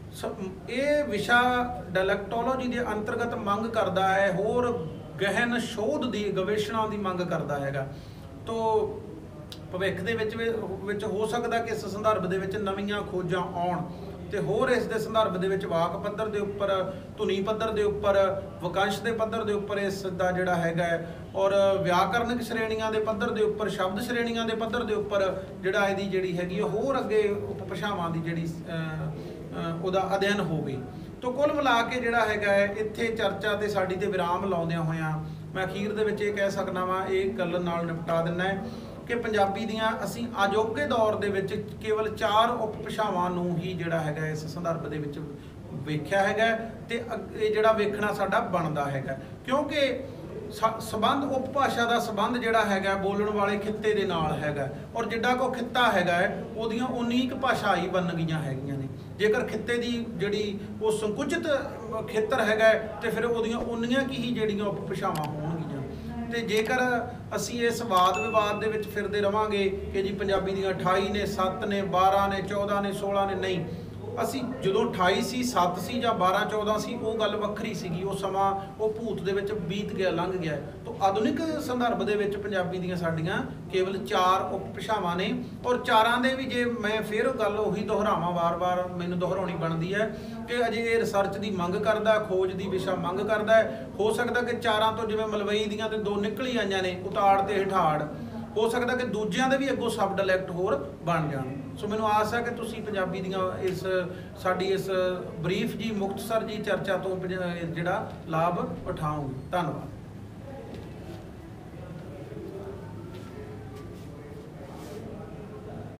ਇਹ ਵਿਸ਼ਾ ਡਾਇਲੈਕਟੋਲੋਜੀ ਦੇ ਅੰਤਰਗਤ ਮੰਗ ਕਰਦਾ ਹੈ, ਹੋਰ ਗਹਿਨ ਸ਼ੋਧ ਦੀ, ਗਵੇਸ਼ਣਾ ਦੀ ਮੰਗ ਕਰਦਾ ਹੈਗਾ। ਤੋ ਭਵਿੱਖ ਦੇ ਵਿੱਚ ਵਿੱਚ ਹੋ ਸਕਦਾ ਕਿ ਇਸ ਸੰਦਰਭ ਦੇ ਵਿੱਚ ਨਵੀਆਂ ਖੋਜਾਂ ਆਉਣ ਤੇ ਹੋਰ ਇਸ ਦੇ ਸੰਦਰਭ ਦੇ ਵਿੱਚ ਵਾਕ ਪੱਧਰ ਦੇ ਉੱਪਰ, ਧੁਨੀ ਪੱਧਰ ਦੇ ਉੱਪਰ, ਵਾਕੰਸ਼ ਦੇ ਪੱਧਰ ਦੇ ਉੱਪਰ ਇਸ ਦਾ ਜਿਹੜਾ ਹੈਗਾ ਔਰ ਵਿਆਕਰਨਿਕ ਸ਼੍ਰੇਣੀਆਂ ਦੇ ਪੱਧਰ ਦੇ ਉੱਪਰ, ਸ਼ਬਦ ਸ਼੍ਰੇਣੀਆਂ ਦੇ ਪੱਧਰ ਦੇ ਉੱਪਰ ਜਿਹੜਾ ਇਹਦੀ ਜਿਹੜੀ ਹੈਗੀ ਹੋਰ ਅੱਗੇ ਉਪਭਾਸ਼ਾਵਾਂ ਦੀ ਜਿਹੜੀ ਉਹਦਾ ਅਧਿਐਨ ਹੋਵੇ। ਤੋ ਕੁੱਲ ਮਿਲਾ ਕੇ ਜਿਹੜਾ ਹੈਗਾ ਇੱਥੇ ਚਰਚਾ ਤੇ ਸਾਡੀ ਤੇ ਵਿਰਾਮ ਲਾਉਂਦਿਆਂ ਹੋਇਆਂ ਮੈਂ ਅਖੀਰ ਦੇ ਵਿੱਚ ਇਹ ਕਹਿ ਸਕਦਾ ਵਾਂ, ਇਹ ਗੱਲ ਨਾਲ ਨਿਪਟਾ ਦਿੰਦਾ ਹੈ ਕਿ ਪੰਜਾਬੀ ਦੀਆਂ ਅਸੀਂ ਅਜੋਕੇ ਦੌਰ ਦੇ ਵਿੱਚ ਕੇਵਲ ਚਾਰ ਉਪਭਾਸ਼ਾਵਾਂ ਨੂੰ ਹੀ ਜਿਹੜਾ ਹੈਗਾ ਇਸ ਸੰਦਰਭ ਦੇ ਵਿੱਚ ਵੇਖਿਆ ਹੈਗਾ ਤੇ ਇਹ ਜਿਹੜਾ ਵੇਖਣਾ ਸਾਡਾ ਬਣਦਾ ਹੈਗਾ। ਕਿਉਂਕਿ ਸਬੰਧ ਉਪਭਾਸ਼ਾ ਦਾ ਸਬੰਧ ਜਿਹੜਾ ਹੈਗਾ ਬੋਲਣ ਵਾਲੇ ਖਿੱਤੇ ਦੇ ਨਾਲ ਹੈਗਾ, ਔਰ ਜਿੱਡਾ ਕੋ ਖਿੱਤਾ ਹੈਗਾ ਉਹਦੀਆਂ ਉਨੀ ਕੁ ਭਾਸ਼ਾਈ ਵੰਨਗੀਆਂ ਹੈਗੀਆਂ ਨੇ। ਜੇਕਰ ਖਿੱਤੇ ਦੀ ਜਿਹੜੀ ਉਹ ਸੰਕੁਚਿਤ ਖੇਤਰ ਹੈਗਾ ਤੇ ਫਿਰ ਉਹਦੀਆਂ ਉਨੀਆਂ ਕੀ ਹੀ ਜਿਹੜੀਆਂ ਉਪਭਾਸ਼ਾਵਾਂ ਹੋਣਗੀਆਂ। ਤੇ ਜੇਕਰ ਅਸੀਂ ਇਸ ਵਾਦ ਵਿਵਾਦ ਦੇ ਵਿੱਚ ਫਿਰਦੇ ਰਵਾਂਗੇ ਕਿ ਜੀ ਪੰਜਾਬੀ ਦੀਆਂ ਅਠਾਈ ਨੇ, ਸੱਤ ਨੇ, ਬਾਰਾਂ ਨੇ, ਚੌਦਾਂ ਨੇ, ਸੋਲਾਂ ਨੇ, ਨਹੀਂ, ਅਸੀਂ ਜਦੋਂ ਅਠਾਈ ਸੀ, ਸੱਤ ਸੀ ਜਾਂ ਬਾਰਾਂ ਚੌਦਾਂ ਸੀ ਉਹ ਗੱਲ ਵੱਖਰੀ ਸੀਗੀ। ਉਹ ਸਮਾਂ ਉਹ ਭੂਤ ਦੇ ਵਿੱਚ ਬੀਤ ਗਿਆ, ਲੰਘ ਗਿਆ। ਤਾਂ ਆਧੁਨਿਕ ਸੰਦਰਭ ਦੇ ਵਿੱਚ ਪੰਜਾਬੀ ਦੀਆਂ ਸਾਡੀਆਂ ਕੇਵਲ ਚਾਰ ਉਪਭਾਸ਼ਾਵਾਂ ਨੇ, ਔਰ ਚਾਰਾਂ ਦੇ ਵੀ ਜੇ ਮੈਂ ਫਿਰ ਗੱਲ ਉਹੀ ਦੁਹਰਾਵਾਂ, ਵਾਰ-ਵਾਰ ਮੈਨੂੰ ਦੁਹਰਾਉਣੀ ਬਣਦੀ ਹੈ ਕਿ ਅਜੇ ਇਹ ਰਿਸਰਚ ਦੀ ਮੰਗ ਕਰਦਾ, ਖੋਜ ਦੀ ਵਿਸ਼ਾ ਮੰਗ ਕਰਦਾ ਹੈ। ਹੋ ਸਕਦਾ ਕਿ ਚਾਰਾਂ ਤੋਂ ਜਿਵੇਂ ਮਲਵਈ ਦੀਆਂ ਤੇ ਦੋ ਨਿਕਲ ਹੀ ਆਈਆਂ ਨੇ, ਉਤਾੜ ਤੇ ਹਠਾੜ, ਹੋ ਸਕਦਾ ਕਿ ਦੂਜਿਆਂ ਦੇ ਵੀ ਅੱਗੋਂ ਸਬ ਡਾਇਲੈਕਟ ਹੋਰ ਬਣ ਜਾਣ। ਸੋ ਮੈਨੂੰ ਆਸ ਹੈ ਕਿ ਤੁਸੀਂ ਪੰਜਾਬੀ ਦੀਆਂ ਇਸ ਸਾਡੀ ਇਸ ਬਰੀਫ ਜੀ ਮੁਖਤਸਰ ਜੀ ਚਰਚਾ ਤੋਂ ਜਿਹੜਾ ਲਾਭ ਉਠਾਓਗੇ। ਧੰਨਵਾਦ।